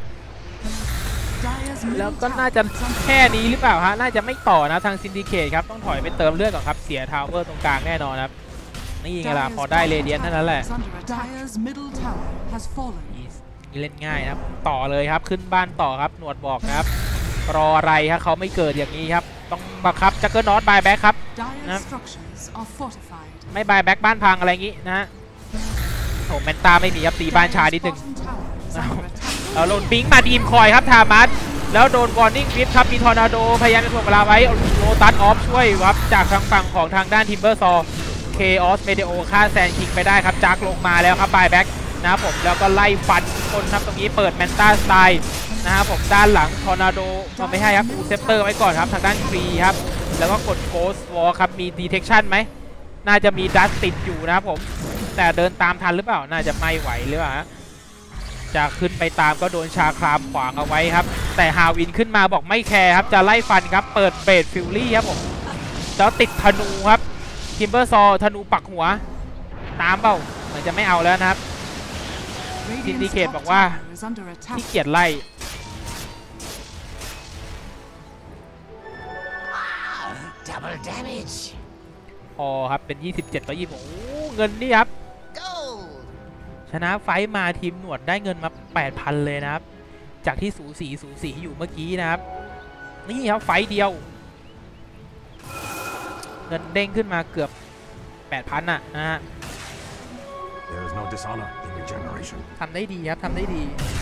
Dire's แล้ว middle ก็น่า tower จะ is under แค่นี้หรือเปล่าฮะน่าจะไม่ต่อนะทางซินดิเคตครับต้องถอยไปเติมเลือดก่อนครับเสียทาวเวอร์ตรงกลางแน่นอนครับนี่ไงล่ะ Dire's พอได้ bottom เรเดียน tower เท่านั้นแหละ is under attack. Dire's middle tower has fallen. เล่นง่ายนะครับต่อเลยครับขึ้นบ้านต่อครับหนวดบอกนะครับรออะไรครับเขาไม่เกิดอย่างนี้ครับต้องบังคับจักเกอร์น็อตบายแบ็คครับ Dire's structures are fortified. ไม่บายแบ็คบ้านพังอะไรอย่างนี้นะฮะโอ้แมนตาไม่มีครับตีบ้านช้านิดนึง Dire's bottom tower is under attack. เอาโดนปิงมาดีมคอยครับทามัสแล้วโดนวอร์นิ่งฟิตครับมีทอร์นาโดพยายามจะถ่วงเวลาไว้โลตัสออฟช่วยครับจากทางฝั่งของทางด้านทิมเบอร์ซอเคออสเมเดโอฆ่าแซนคิงไปได้ครับจักลงมาแล้วครับบายแบ็คนะครับผมแล้วก็ไล่ฟันคนครับตรงนี้เปิดแมนตาสไตล์นะครับผมด้านหลังทอร์นาโดมันไม่ใช่ครับฟูเซปเตอร์ไว้ก่อนครับทางด้านฟรีครับแล้วก็กดโกสวอลครับมีดีเทคชั่นไหมน่าจะมีดัสติดอยู่นะครับผมแต่เดินตามทันหรือเปล่าน่าจะไม่ไหวหรือเปล่าจะขึ้นไปตามก็โดนชาครามขวางเอาไว้ครับแต่ฮาวินขึ้นมาบอกไม่แคร์ครับจะไล่ฟันครับเปิดเบดฟิลลี่ครับผมแล้วติดธนูครับคิมเบอร์ซอธนูปักหัวตามเปล่าเหมือนจะไม่เอาแล้วนะครับ Radiant's Syndicate top บอกว่า tower is under attack. ที่เกียจไล่ Double damage. พอครับเป็นยี่สิบเจ็ดต่อยี่สิบหกโอ้เงินนี่ครับ Gold. ชนะไฟท์มาทีมหนวดได้เงินมา แปดพัน เลยนะครับจากที่สูสีสูสีอยู่เมื่อกี้นะครับนี่ครับไฟท์เดียวเงินเด้งขึ้นมาเกือบ แปดพัน อ่ะนะฮะ There is no dishonor in regeneration. ทำได้ดีครับทำได้ดี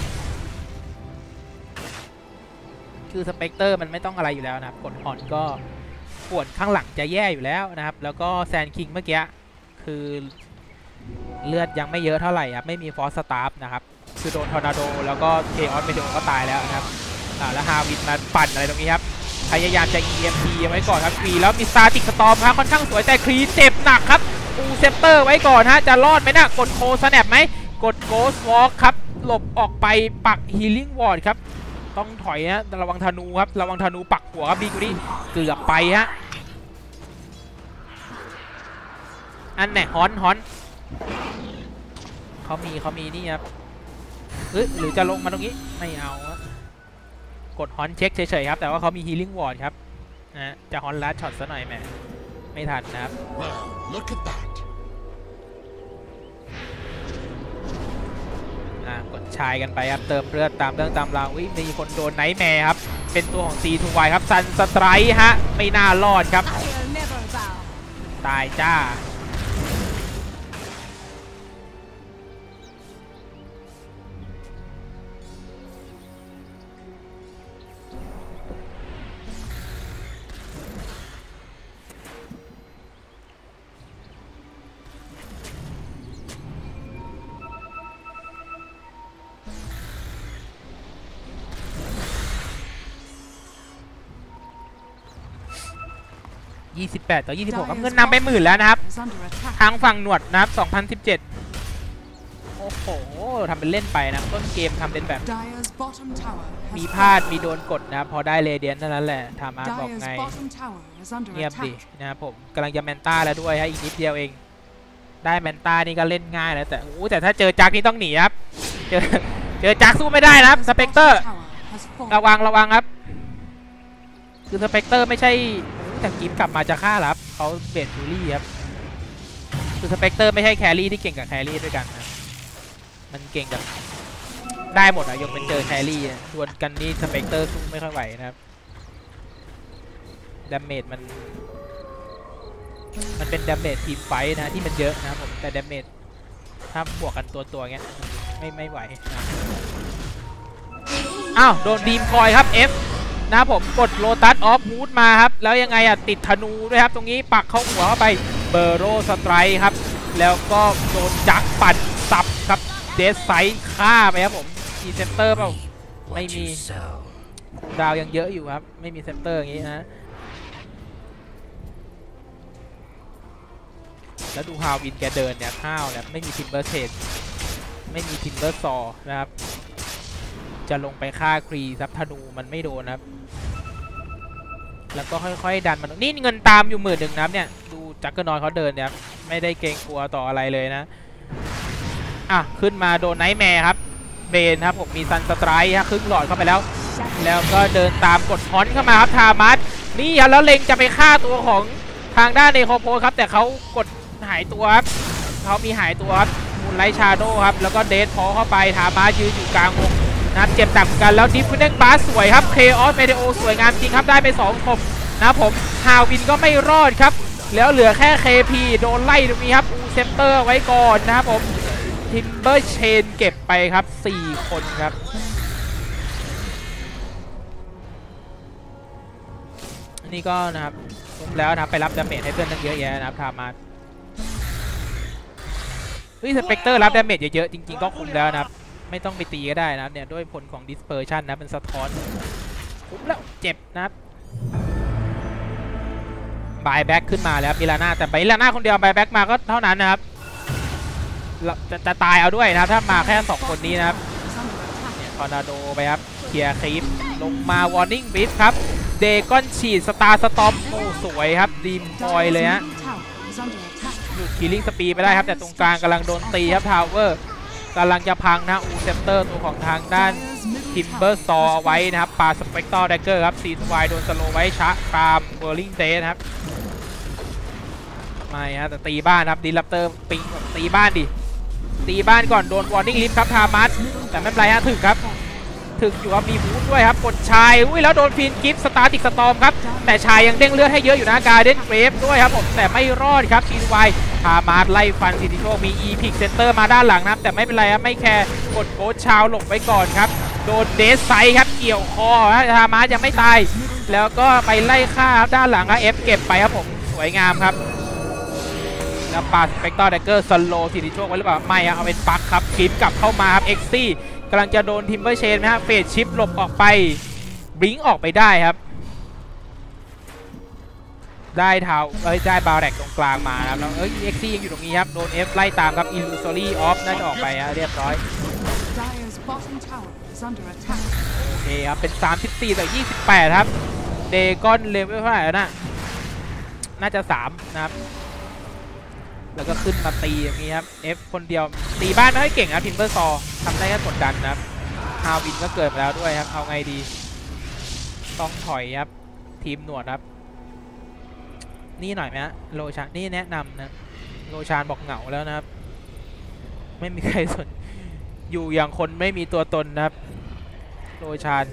คือสเปกเตอร์มันไม่ต้องอะไรอยู่แล้วนะครับกดฮอนก็ปวดข้างหลังจะแย่อยู่แล้วนะครับแล้วก็แซนคิงเมื่อกี้คือเลือดยังไม่เยอะเท่าไหร่ครับไม่มีฟอสสตาร์ฟนะครับคือโดนทอร์นาโดแล้วก็เคออสเมเดโอก็ตายแล้วนะครับอ่าแล้วฮาวินมาปั่นอะไรตรงนี้ครับพยายามจะ อี เอ็ม พี ไว้ก่อนครับครีแล้วมีสตาร์ติกสตอมครับค่อนข้างสวยแต่ครีเจ็บหนักครับปูเซปเตอร์ไว้ก่อนฮะจะรอดไหมนะกดโคสแนปไหมกดโกสวอล์กครับหลบออกไปปักฮีลิ่งวอร์ดครับต้องถอยนะระวังธนูครับระวังธนูปักหัวครับบีกูดี้เกือบไปฮะอันไหนฮอนฮอนเขามีเขามีนี่ครับเฮ้ยหรือจะลงมาตรงนี้ไม่เอากดฮอนเช็คเฉยๆครับแต่ว่าเขามีฮีลิ่งวอร์ดครับนะจะฮอนลัดช็อตซะหน่อยแหมไม่ทันนะครับ Well, look at that. อ่ากดชายกันไปครับเติมเลือดตามเรื่องตามราววิมีคนโดนไนท์แมร์ครับเป็นตัวของ ซี ทู วาย ครับซันสไตร์ฮะไม่น่ารอดครับตายจ้ายี่สิบแปดต่อยี่สิบหกครับเงินนำไปหมื่นแล้วนะครับ is under attack. ทางฝั่งหนวดนะครับสองพันสิบเจ็ดโอ้โหทำเป็นเล่นไปนะต้นเกมทำเป็นแบบ Dire's bottom tower has มีพลาดมีโดนกดนะครับพอได้เรเดียนเท่านั้นแหละทามาบอก Dire's ไง bottom tower is under เงียบดิ attack. นะครับผมกำลังจะแมนต้าแล้วด้วยฮะอีกนิดเดียวเองได้แมนต้านี่ก็เล่นง่ายแล้วแต่โอ้แต่ถ้าเจอจักนี่ต้องหนีครับเจอเจอจักสู้ไม่ได้นะครับสเปกเตอร์ Tower has fallen. ระวังระวังครับคือสเปกเตอร์ไม่ใช่แต่กิฟกลับมาจะฆ่าครับเขาเบสบูลลี่ครับคือสเปกเตอร์ไม่ใช่แครี่ที่เก่งกับแครี่ด้วยกันนะมันเก่งกับได้หมดอะยกเป็นเจอแครี่ดวลกันนี่สเปกเตอร์สู้ไม่ค่อยไหวนะครับดาเมจมันมันเป็นดาเมจทีมไฟท์นะที่มันเยอะนะครับผมแต่ดาเมจถ้าบวกกันตัวตัวเงี้ยไม่ไม่ไหวนะอ้าวโดนดีมคอยครับ F นะครับผมกดโลตัสออฟมูดมาครับแล้วยังไงอ่ะติดธนูด้วยครับตรงนี้ปักเข้าหัวเข้าไปเบอร์โรสไตร์ครับแล้วก็โดนจักปั่นสับครับเดสไซส์ฆ่าไปครับผมมีเซนเตอร์เปล่าไม่มีดาวยังเยอะอยู่ครับไม่มีเซนเตอร์อย่างนี้นะแล้วดูฮาววินแกเดินเนี่ยข้าวเนี่ยไม่มีทิมเบอร์เทดไม่มีทิมเบอร์ซอนะครับจะลงไปฆ่าครีซับธนูมันไม่โดนนะครับแล้วก็ค่อยๆดันมันนี่เงินตามอยู่หมื่นหนึ่งนะครับเนี่ยดูจักเกอร์นอยเขาเดินเนี่ยไม่ได้เกรงกลัวต่ออะไรเลยนะอ่ะขึ้นมาโดนไนท์แมร์ครับเบนครับผมมีซันสไตร์ฮะครึ่งหลอดเข้าไปแล้วแล้วก็เดินตามกดฮอนเข้ามาครับทามัสนี่แล้วเล็งจะไปฆ่าตัวของทางด้านเนโคโพครับแต่เขากดหายตัวครับเขามีหายตัวครับมูนไลท์ชาโดครับแล้วก็เดทพอเข้าไปทามัสยืนอยู่กลางวงนะครับเจ็บหนักกันแล้วดิฟฟินเนกบาสสวยครับเคออสเมเดโอสวยงามจริงครับได้ไปสองคมนะครับผมฮาวินก็ไม่รอดครับแล้วเหลือแค่ เค พี โดนไล่ตรงนี้ครับอูเซมเตอร์ไว้ก่อนนะครับผมทิมเบอร์เชนเก็บไปครับสี่คนครับนี่ก็นะครับคุ้มแล้วนะครับไปรับดาเมจให้เพื่อนตั้งเยอะแยะนะครับทามาเฮ้ยสเปกเตอร์รับดาเมจเยอะๆจริงๆก็คุ้มแล้วนะครับไม่ต้องไปตีก็ได้นะครับเนี่ยด้วยผลของ dispersion นะเป็นสะท้อนคุ้มแล้วเจ็บนะครับบายแบ็กขึ้นมาแล้วมิลาน่าแต่มิลาน่าคนเดียวบายแบ็กมาก็เท่านั้นนะครับจะจะตายเอาด้วยนะครับถ้ามาแค่สองคนนี้นะครับเนี่ยทอร์นาโดไปครับเคลียร์คลิปลงมาวอร์นิ่งบิฟครับเดกอนฉีดสตาร์สตอมโอ้สวยครับดีมบอยเลยฮะหลุดคิลลิ่งสปีไปได้ครับแต่ตรงกลางกำลังโดนตีครับทาวเวอร์กำลังจะพังนะอูเซมเตอร์ตัวของทางด้านทิมเบอร์ซอไว้นะครับปาสเปกตอร์แดกเกอร์ครับซีทวายโดนสโลไว้ชะตามเบอร์ลิงเดนะครับไม่ฮะแต่ตีบ้านครับดีลัปเตอร์ปิงตีบ้านดิตีบ้านก่อนโดนวอร์นิ่งลิฟต์ครับทามัสแต่ไม่เป็นไรฮะถึกครับถึกอยู่ครับมีบูทด้วยครับกดชายอุ้ยแล้วโดนฟีนกิฟต์สตาร์ติกสตอมครับแต่ชายยังเด้งเลือดให้เยอะอยู่นะการเด้นเกรฟด้วยครับผมแต่ไม่รอดครับซีทวายทามาร์ไล่ฟันซิติโชมีอีพิกเซนเตอร์มาด้านหลังนะครับแต่ไม่เป็นไรครับไม่แคร์กดโค้ชชาวหลบไว้ก่อนครับโดนเดสไซครับเกี่ยวคอฮะทามาร์ยังไม่ตายแล้วก็ไปไล่ฆ่าครับด้านหลังครับเอฟเก็บไปครับผมสวยงามครับแล้วปาสเปกเตอร์แดกเกอร์สโลซิติโชไว้หรือเปล่าไม่ครับเอาเป็นปักครับคลิปกลับเข้ามาครับเอ็กซี่กำลังจะโดนทิมเบอร์เชนนะฮะเฟดชิปหลบออกไปบลิงออกไปได้ครับได้เท้าเอ้ยได้บาแรกตรงกลางมาครับแล้วเอ้ยเอ็กซี่ยังอยู่ตรงนี้ครับโดนเอฟไล่ตามครับอิลูซอรี่ออฟน่าจะออกไปฮะเรียบร้อยโอเคครับเป็นสามสิบสี่ต่อยี่สิบแปดครับเดกอนเลเวลเท่าไหร่แล้วนะน่าจะสามนะครับแล้วก็ขึ้นมาตีอย่างนี้ครับ F คนเดียวตีบ้านไม่ค่อยเก่งครับทิมเบอร์ซอทำได้แค่กดดันนะครับฮาวินก็เกิดมาแล้วด้วยครับเอาไงดีต้องถอยครับทีมหนวดครับนี่หน่อยไหมฮะโลชานนี่แนะนำนะโลชานบอกเหงาแล้วนะครับไม่มีใครสนอยู่อย่างคนไม่มีตัวตนนะครับโลชาน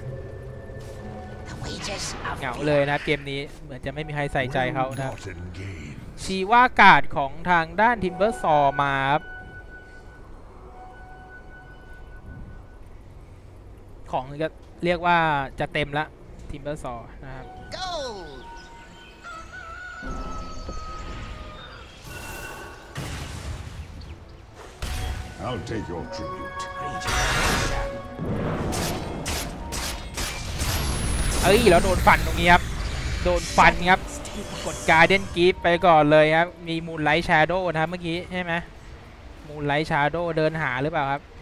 เหงาเลยนะเกมนี้เหมือนจะไม่มีใครใส่ใจเขานะครับชีว่าการ์ดของทางด้านทิมเบอร์ซอมาครับของก็เรียกว่าจะเต็มละทิมเบอร์ซอนะครับ I'll take your tribute. เอ้ยแล้วโดนฟันตรงนี้ครับโดนฟันครับกดการ์เด้นกีฟไปก่อนเลยครับมีมูนไลท์ชาโดว์นะครับเมื่อกี้ใช่ไหมมูนไลท์ชาโดว์เดินหาหรือเปล่าครับ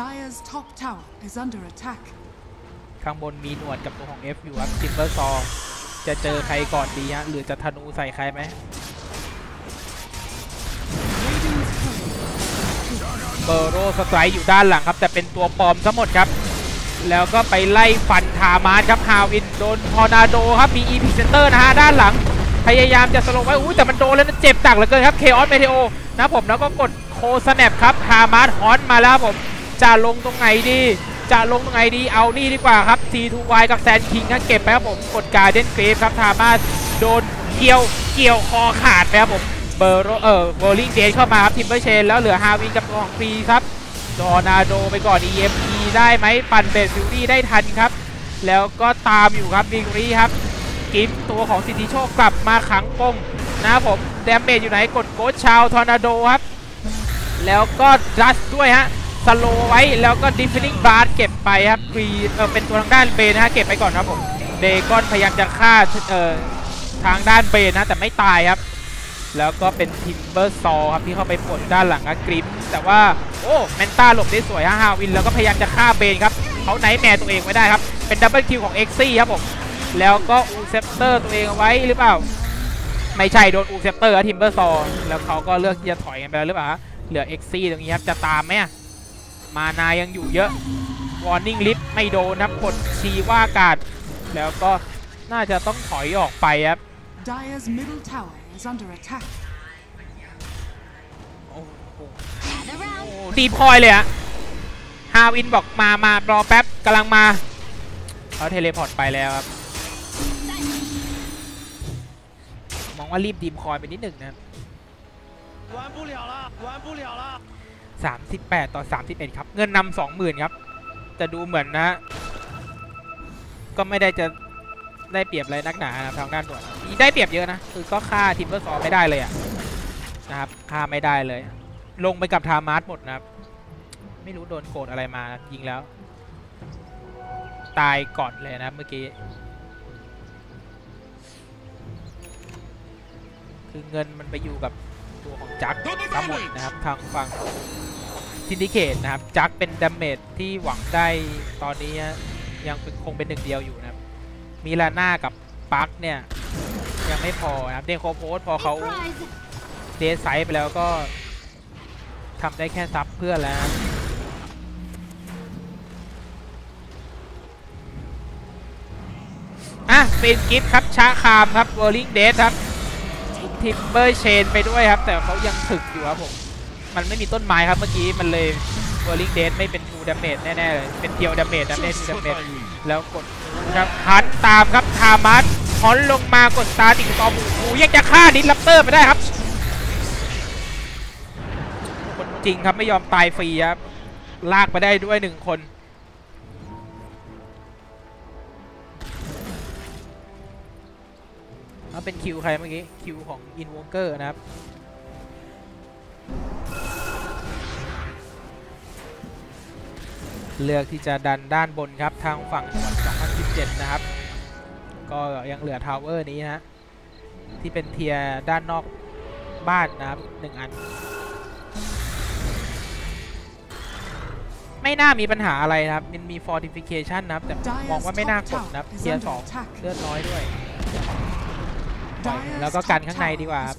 ข้างบนมีหนวดกับตัวของ F อยู่ครับทิมเบอร์ซอจะเจอใครก่อนดีฮะหรือจะธนูใส่ใครไหมเบอร์โรสไตร์อยู่ด้านหลังครับแต่เป็นตัวปลอมทั้งหมดครับแล้วก็ไปไล่ฟันทามาร์ครับฮาวินโดนทอร์นาโดครับมี อี พี Center นะฮะด้านหลังพยายามจะสโลว์ไว้อุ้ยแต่มันโดนแล้วนะเจ็บตักเหลือเกินครับเคออสเมเทโอนะผมแล้วก็กดโคสแนปครับทามาร์ฮอนมาแล้วผมจะลงตรงไหนดีจะลงตรงไหนดีเอานี่ดีกว่าครับ ที ทู วาย กับแซนคิงนะเก็บไปครับผมกดการ์เดนเกรฟครับทามาร์โดนเกี่ยวเกี่ยวคอขาดไปครับผมเบอร์โรเออโบลิ่งเดนเข้ามาครับทิมเบอร์เชนแล้วเหลือฮาวินกับตัวของฟรีครับทอร์นาโดไปก่อน อี เอ็ม อี ได้ไหมปั่นเบสฟิวรี่ได้ทันครับแล้วก็ตามอยู่ครับวิกรีครับกิฟตัวของสิทธิโชคกลับมาขังปมนะครับผมแดมเมจอยู่ไหนกดโกดชาวทอร์นาโดครับแล้วก็ดัสด้วยฮะสโลไว้แล้วก็ดิฟฟินิ่งบาร์เก็บไปครับฟรีเออเป็นตัวทางด้านเบนนะฮะเก็บไปก่อนครับผมเดกอนพยายามจะฆ่าเอ่อทางด้านเบนนะแต่ไม่ตายครับแล้วก็เป็นทิมเบอร์ซอครับที่เข้าไปปลดด้านหลังนะกริมแต่ว่าโอ้แมนต้าหลบได้สวยฮะฮาวินแล้วก็พยายามจะฆ่าเบนครับเขาไนท์แมร์ตัวเองไว้ได้ครับเป็นดับเบิลคิวของเอ็กซี่ครับผมแล้วก็อูเซปเตอร์ตัวเองเอาไว้หรือเปล่าไม่ใช่โดนอูเซปเตอร์ทิมเบอร์ซอแล้วเขาก็เลือกที่จะถอยกันไปแล้วหรือเปล่าเหลือเอ็กซี่ตรงนี้ครับจะตามไหมมานายังอยู่เยอะวอร์นิ่งลิฟไม่โดนนะกดชีว่ากาดแล้วก็น่าจะต้องถอยออกไปครับ Dire's middle tower is under attack. โอ้โหตีพอยเลยอะฮาวินบอกมามารอแป๊บกำลังมาเขาเทเลพอร์ตไปแล้วครับมองว่ารีบดีมคอยไปนิดหนึ่งนะ玩不了了玩不了了สามสิบแปดต่อสามสิบเอ็ดครับเงินนำสองหมื่นครับแต่ดูเหมือนนะก็ไม่ได้จะได้เปรียบอะไรนักหนานะทางด้านหน่วยได้เปรียบเยอะนะคือก็ฆ่าทิมเบอร์ซอไม่ได้เลยอะนะครับฆ่าไม่ได้เลยลงไปกับทามาร์ทหมดนะครับไม่รู้โดนโกรธอะไรมายิงแล้วตายก่อนเลยนะเมื่อกี้คือเงินมันไปอยู่กับตัวของจักทั้งหมดนะครับทางฝั่งซินดิเคตนะครับจักเป็นดาเมจที่หวังได้ตอนนี้ยังคงเป็นหนึ่งเดียวอยู่นะครับมีลาน่ากับปักเนี่ยยังไม่พอนะครับเดโคโพสพอเขาเดซไซด์ไปแล้วก็ทำได้แค่ซับเพื่อแล้วอ่ะเป็นกิฟต์ครับช้าคามครับเวอร์ลิงเดสครับทิมเบอร์เชนไปด้วยครับแต่เขายังถึกอยู่ครับผมมันไม่มีต้นไม้ครับเมื่อกี้มันเลยเวอร์ลิงเดสไม่เป็นทูดาเมจแน่ๆเลยเป็นเดียวดาเมจนะไม่ทูดาเมจแล้วกดครับฮันตามครับทามัสฮอนลงมากดสตาร์ติงต่อบูบูยังจะฆ่าดิสลัปเตอร์ไปได้ครับคนจริงครับไม่ยอมตายฟรีครับลากไปได้ด้วยหนึ่งคนแล้วเป็นคิวใครเมื่อกี้คิวของอินวอเกอร์นะครับเลือกที่จะดันด้านบนครับทางฝั่งสองพันสิบเจ็ดนะครับก็ยังเหลือทาวเวอร์นี้นะที่เป็นเทียร์ด้านนอกบ้านนะครับหนึ่งอันไม่น่ามีปัญหาอะไรนะครับมันมี fortification นะครับแต่มองว่าไม่น่ากดนะครับเทียร์สองเลือดน้อยด้วยแล้วก็กันข้างในดีกว่าครับ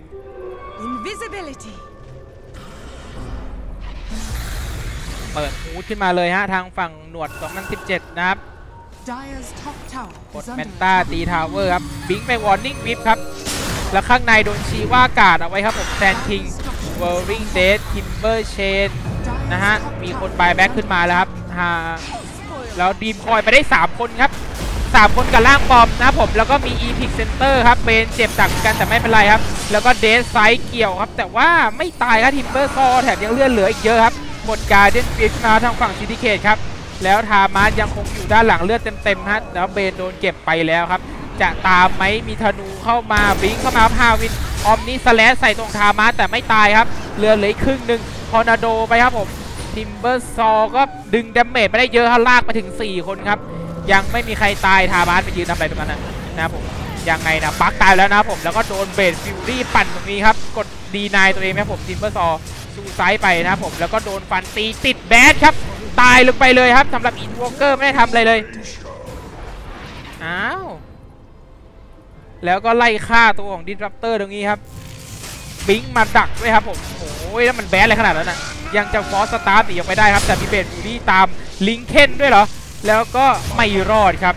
เปิดฮูดขึ้นมาเลยฮะทางฝั่งหนวดสองพันสิบเจ็ดนะครับกดแมนต้าตีทาวเวอร์ครับบิงไปวอร์นิ่งวิปครับแล้วข้างในโดนชีว่ากาดเอาไว้ครับผมแซนคิงเวอร์ริงเดสทิมเบอร์เชนนะฮะมีคนบายแบ็กขึ้นมาแล้วครับฮาแล้วดีมคอยไปได้สามคนครับสามคนกับล่างปอมนะผมแล้วก็มี อี พี Center ครับเป็นเจ็บตักกันแต่ไม่เป็นไรครับแล้วก็เดสไซด์เกี่ยวครับแต่ว่าไม่ตายครับทิมเบอร์ซอแถมยังเลื่อนเหลืออีกเยอะครับหมดการเดนฟิชมาทางฝั่งซิติเคทครับแล้วทามาร์ยังคงอยู่ด้านหลังเลือดเต็มๆฮะแล้วเบนโดนเก็บไปแล้วครับจะตามไหมมีธนูเข้ามาบิงเข้ามาฮาวินออมนี่สแลชใส่ตรงทามาร์แต่ไม่ตายครับเลือดเหลือครึ่งหนึ่งทอร์นาโดไปครับผมทิมเบอร์ซอก็ดึงดาเมจไปได้เยอะฮะลากไปถึงสี่คนครับยังไม่มีใครตายทามาร์ไปยืนทำอะไรตรงนั้นนะนะครับผมยังไงนะปักตายแล้วนะครับผมแล้วก็โดนเบสฟิวรี่ปั่นตรงนี้ครับกดดีนายตัวเองครับผมทิมเบอร์ซอซูไซด์ไปนะครับผมแล้วก็โดนฟันตีติดแบสครับตายลงไปเลยครับสำหรับอินวอเกอร์ไม่ได้ทำอะไรเลยอ้าวแล้วก็ไล่ฆ่าตัวของดิสรัปเตอร์ตรงนี้ครับบิงมาดักด้วยครับผมโอ้ยแล้วมันแบสอะไรขนาดนั้นนะยังจะฟอสสตาร์ทตีออกไปได้ครับแต่มีเบสบูรี่ตามลิงเคนด้วยเหรอแล้วก็ไม่รอดครับ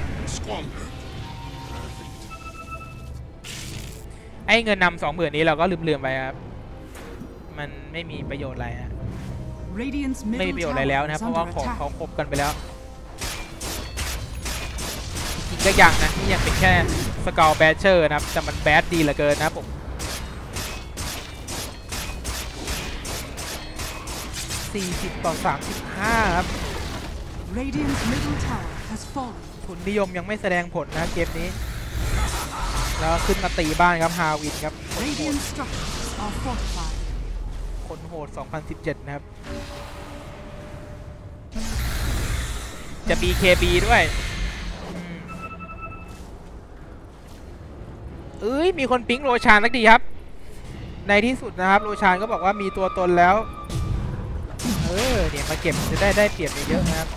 ไอ้เงินนำสองหมื่นนี้เราก็ลืมๆไปครับมันไม่มีประโยชน์อะไรฮะไม่มีประโยชน์อะไรแล้วนะเพราะว่าของเขาครบกันไปแล้วจริงๆก็ยังนะนี่ยังเป็นแค่สกอร์แบชเชอร์นะครับแต่มันแบดดีเหลือเกินนะผมสี่สิบต่อสามสิบห้าครับทุนนิยมยังไม่แสดงผลนะเกมนี้แล้วขึ้นมาตีบ้านครับฮาวินครับคนโหดสองพันสิบเจ็ดนะครับจะ บี เค บี ด้วยเอ้ยมีคนปิ๊งโรชานสักดีครับในที่สุดนะครับโรชานก็บอกว่ามีตัวตนแล้วเออเนี่ยมาเก็บจะได้ได้เปรียบเยอะนะครับ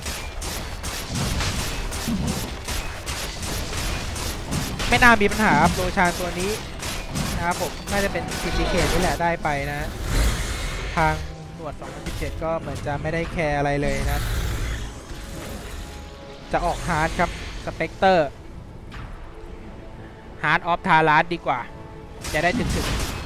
ไม่น่ามีปัญหาครับโรชานตัวนี้นะครับผมน่าจะเป็นซินดิเคทนี่แหละได้ไปนะทางหนวดสองพันสิบเจ็ดก็เหมือนจะไม่ได้แคร์อะไรเลยนะจะออกฮาร์ดครับสเปกเตอร์ฮาร์ดออฟทาราสดีกว่าจะได้ถึงถึง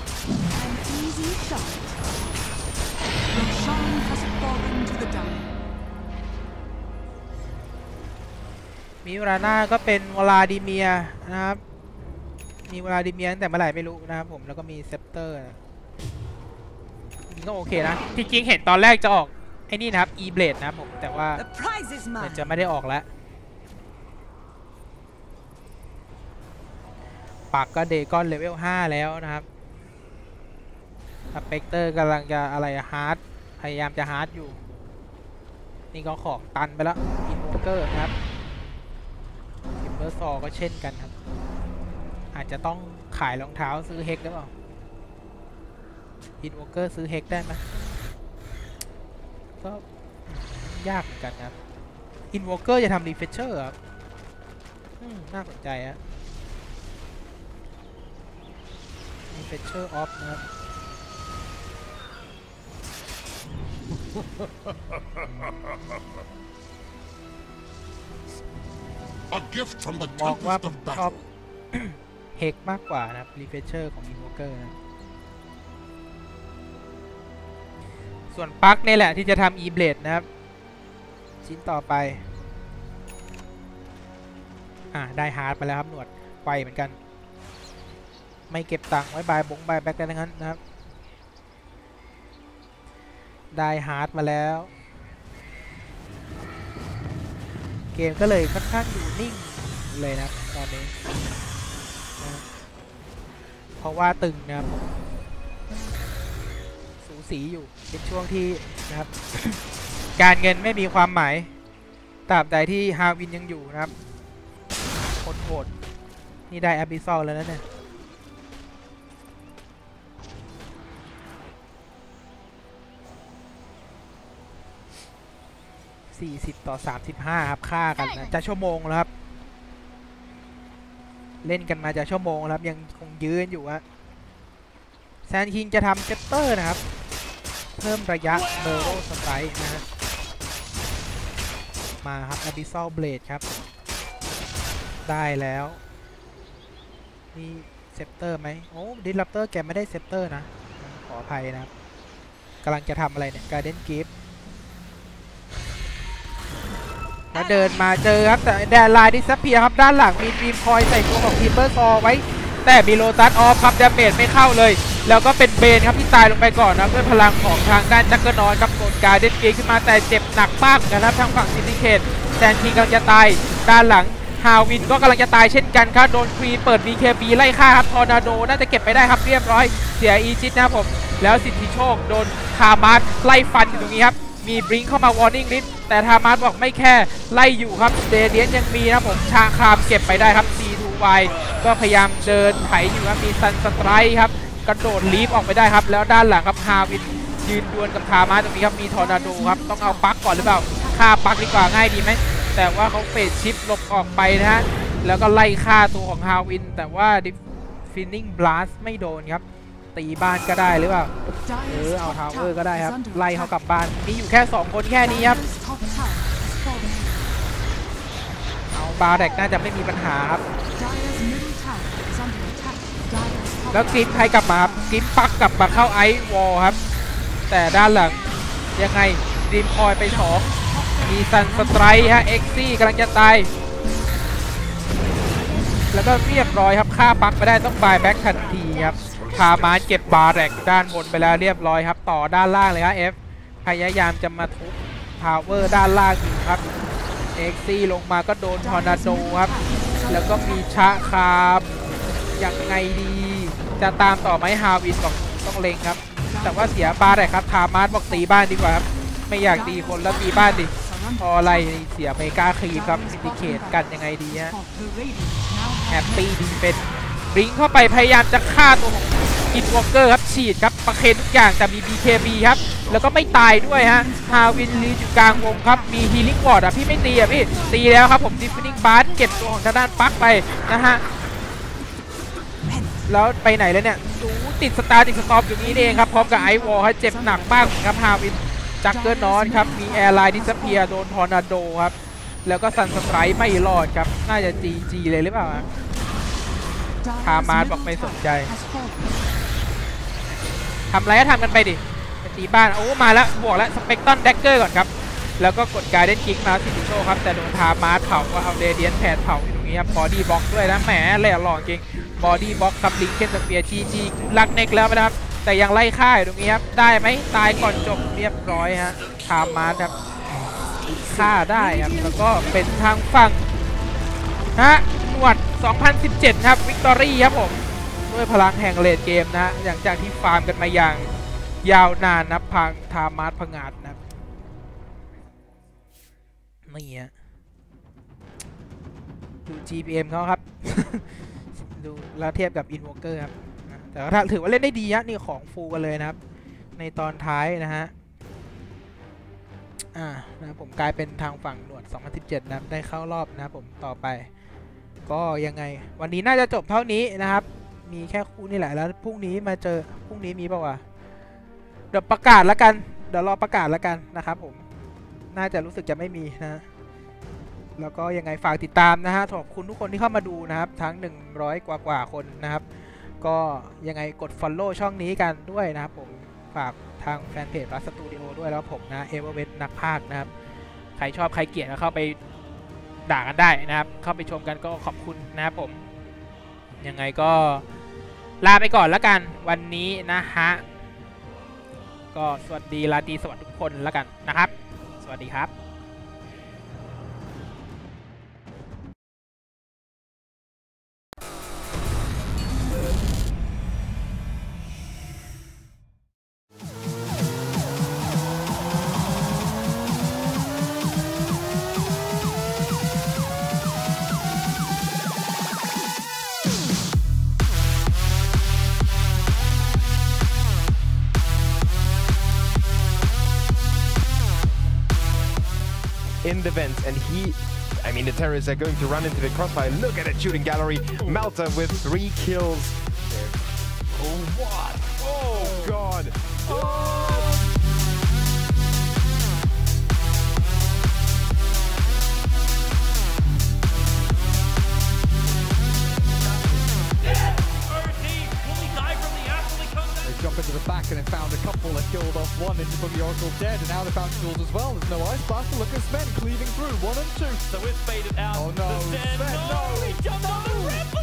มีวลาน่าก็เป็นวลาดิเมียนะครับมีวลาดิเมียตั้งแต่เมื่อไหร่ไม่รู้นะครับผมแล้วก็มีเซปเตอร์จริงก็โอเคนะจริงๆเห็นตอนแรกจะออกไอ้นี่นะครับ E Blade นะครับผมแต่ว่าเหมือนจะไม่ได้ออกแล้วปากก็เดกอนเลเวลห้าแล้วนะครับสเปกเตอร์กำลังจะอะไรฮาร์ดพยายามจะฮาร์ดอยู่นี่ก็ของตันไปแล้วอินโวเกอร์นะครับทิมเบอร์ซอก็เช่นกันครับอาจจะต้องขายรองเท้าซื้อเฮกหรือเปล่าอินโวเกอร์ซื้อเฮกได้ไหมก็ยากเหมือนกันครับอินโวเกอร์จะทำรีเฟชเชอร์ครับน่าสนใจฮะรีเฟชเชอร์ออฟนะครับมองว่าผมชอบเฮกมากกว่านะครับรีเฟชเชอร์ของอินโวเกอร์นะส่วนปลั๊กนี่แหละที่จะทำ E Blade นะครับชิ้นต่อไปอ่าได้ฮาร์ดไปแล้วครับหนวดไวเหมือนกันไม่เก็บตังค์ไว้บายบงบายแบ็กกันทั้งนั้นนะครับได้ฮาร์ดมาแล้วเกมก็เลยค่อนข้างอยู่นิ่งเลยนะตอนนี้นะเพราะว่าตึงนะครับสูสีอยู่เป็นช่วงที่นะครับ การเงินไม่มีความหมายตราบใดที่ฮาวินยังอยู่นะครับโหดๆนี่ได้แอบิซอลแล้วนะเนี่ยสี่สิบต่อสามสิบห้าครับฆ่ากันนะจะชั่วโมงแล้วครับเล่นกันมาจะชั่วโมงแล้วยังคงยืนอยู่ฮะแซนคิงจะทำเซปเตอร์นะครับเพิ่มระยะเบอร์โรสไตร์นะฮะมาครับอบิซอลเบลดครับได้แล้วนี่เซปเตอร์ไหมโอ้ดิสรัปเตอร์แกไม่ได้เซปเตอร์นะขออภัยนะครับกำลังจะทำอะไรเนี่ยการ์เด้นกิฟต์แล้วเดินมาเจอครับแต่แดนไลน์ดิสเพียครับด้านหลังมีบีมคอยใส่ตัวของทีมเบอร์ซอไว้แต่มีโลตัสออฟครับดาเมจไม่เข้าเลยแล้วก็เป็นเบนครับที่ตายลงไปก่อนนะด้วยพลังของทางด้านจักรนอนครับโดนการเดนเกขึ้นมาแต่เจ็บหนักมากนะครับทางฝั่งซินดิเคทแซนทีกำลังจะตายด้านหลังฮาวินก็กำลังจะตายเช่นกันครับโดนควีเปิด บี เค บี ไล่ฆ่าครับทอร์นาโดน่าจะเก็บไปได้ครับเรียบร้อยเสียอีจิตนะครับผมแล้วสิทธิโชคโดนคามาร์ทไล่ฟันอยู่ตรงนี้ครับมีบริงเข้ามาวอร์นิ่งลิสแต่ทามาร์ทบอกไม่แค่ไล่อยู่ครับเดเดียนยังมีนะผมชาคามเก็บไปได้ครับ ซี ทู วาย ก็พยายามเดินไถอยู่ครับมีซันสไตร์ครับกระโดดลีฟออกไปได้ครับแล้วด้านหลังครับฮาวินยืนดวลกับทามาร์ทตรงนี้ครับมีทอร์นาโดครับต้องเอาปักก่อนหรือเปล่าฆ่าปักดีกว่าง่ายดีไหมแต่ว่าเขาเฟดชิปหลบออกไปนะฮะแล้วก็ไล่ฆ่าตัวของฮาวินแต่ว่าดิฟินนิ่งบลัสไม่โดนครับตีบ้านก็ได้หรือเปล่าเออ Dire's เอา top ทาวเวอร์ tower ก็ได้ครับ is under ไล่เขากลับ attack. บ้านมีอยู่แค่สองคนแค่นี้ครับ Dire's top tower has fallen. เอาบาร์แดกน่าจะไม่มีปัญหาครับ Dire's middle tower is under attack. Dire's top แล้วกริปใครกลับมาครับกริปปักกลับมาเข้าไอซ์วอลครับแต่ด้านหลังยังไงดีมคอยไปสองมีซันสไตรฮะเอ็กซี่กำลังจะตายแล้วก็เรียบร้อยครับฆ่าปักไปได้ต้องบายแบ็กทันทีครับพามานเก็บบาร์แรกด้านบนไปแล้วเรียบร้อยครับต่อด้านล่างเลยครับเอฟพยายามจะมาทุบทาวเวอร์ด้านล่างอยู่ครับเอ็กซี่ลงมาก็โดนทอร์นาโดครับแล้วก็มีชะคามยังไงดีจะตามต่อไหมฮาวินบอกต้องเล็งครับแต่ว่าเสียบาร์แรกครับทามานบอกตีบ้านดีกว่าครับไม่อยากตีคนแล้วตีบ้านดิพออะไรเสียเมกาครีมครับซินดิเคตกันยังไงดีฮะ of the Radiant now แฮ have ปปี้ดีเป็นริงเข้าไปพยายามจะฆ่าตัวของอินวอลเกอร์ครับฉีดครับประเคนทุกอย่างแต่มี บี เค บี ครับแล้วก็ไม่ตายด้วยฮะฮาวินลีอยู่กลางวงครับมีฮีลิ่งวอร์ดอ่ะพี่ไม่ตีอ่ะพี่ตีแล้วครับผมดิฟฟินิ่งบาร์เก็บตัวของทางด้านปักไปนะฮะแล้วไปไหนแล้วเนี่ยดูติดสตาร์ติดสตอปอยู่นี้เองครับพร้อมกับไอวอลให้เจ็บหนักมากครับฮาวินจักเกอร์นอนครับมีแอร์ไลน์ดิสเพียโดนทอร์นาโดครับแล้วก็ซันสไตรค์ไม่รอดครับน่าจะ จี จี เลยหรือเปล่า พามาบอกไม่สนใจทำไรก็ทำกันไปดิไปตีบ้านโอ้มาแล้วบวกแล้วสเปกตรอนแดกเกอร์ก่อนครับแล้วก็กดการเด้นคิกมาซิติโชครับแต่โดนทามาเผาก็เอาเรเดียนแผดเผาอยู่ตรงนี้ครับบอดี้บล็อกด้วยนะแหมแหล่หล่อจริงบอดี้บล็อกครับลิงเคนสเปียร์จีจีลักเน็กแล้วนะครับแต่ยังไล่ฆ่าอยู่ตรงนี้ครับได้ไหมตายก่อนจบเรียบร้อยฮะทามาครับฆ่าได้ครับแล้วก็เป็นทางฝั่งฮะหนวดสองพันสิบเจ็ดครับวิกตอรี่ครับผมด้วยพลังแห่งเลดเกมนะหลังจากที่ฟาร์มกันมาอย่างยาวนานนะพังทามาร์พังอาดนะนี่ฮะดู จี พี เอ็ม เขาครับ ดูแล้วเทียบกับ Invoker ครับแต่ถ้าถือว่าเล่นได้ดีนะนี่ของฟูกันเลยนะครับในตอนท้ายนะฮะอ่านะผมกลายเป็นทางฝั่งหนวดสองพันสิบเจ็ดนะครับได้เข้ารอบนะครับผมต่อไปก็ยังไงวันนี้น่าจะจบเท่านี้นะครับมีแค่คู่นี่แหละแล้วพรุ่งนี้มาเจอพรุ่งนี้มีป่าวะเดี๋ยวประกาศแล้วกันเดี๋ยวรอประกาศแล้วกันนะครับผมน่าจะรู้สึกจะไม่มีนะแล้วก็ยังไงฝากติดตามนะฮะขอบคุณทุกคนที่เข้ามาดูนะครับทั้งหนึ่งร้อยกว่ากว่าคนนะครับก็ยังไงกด follow ช่องนี้กันด้วยนะครับผมฝากทางแฟนเพจรัสตูดิโอด้วยแล้วผมนะเอเวอร์เวทนักพากย์นะครับใครชอบใครเกลียดก็เข้าไปด่ากันได้นะครับเข้าไปชมกันก็ขอบคุณนะครับผมยังไงก็ลาไปก่อนแล้วกันวันนี้นะฮะก็สวัสดีราตรีสวัสดีทุกคนแล้วกันนะครับสวัสดีครับ in the vents, and he, I mean, the terrorists are going to run into the crossfire. Look at that shooting gallery. Malta with three kills. Oh, what? Oh, God. Oh. Jump into the back and it found a couple that killed off one into from the Oracle dead, and now they found tools as well. There's no ice blast, but look at Sven cleaving through one and two. So it's faded out. Oh no, Sven, Sven, no! no! He jumped on the ripple!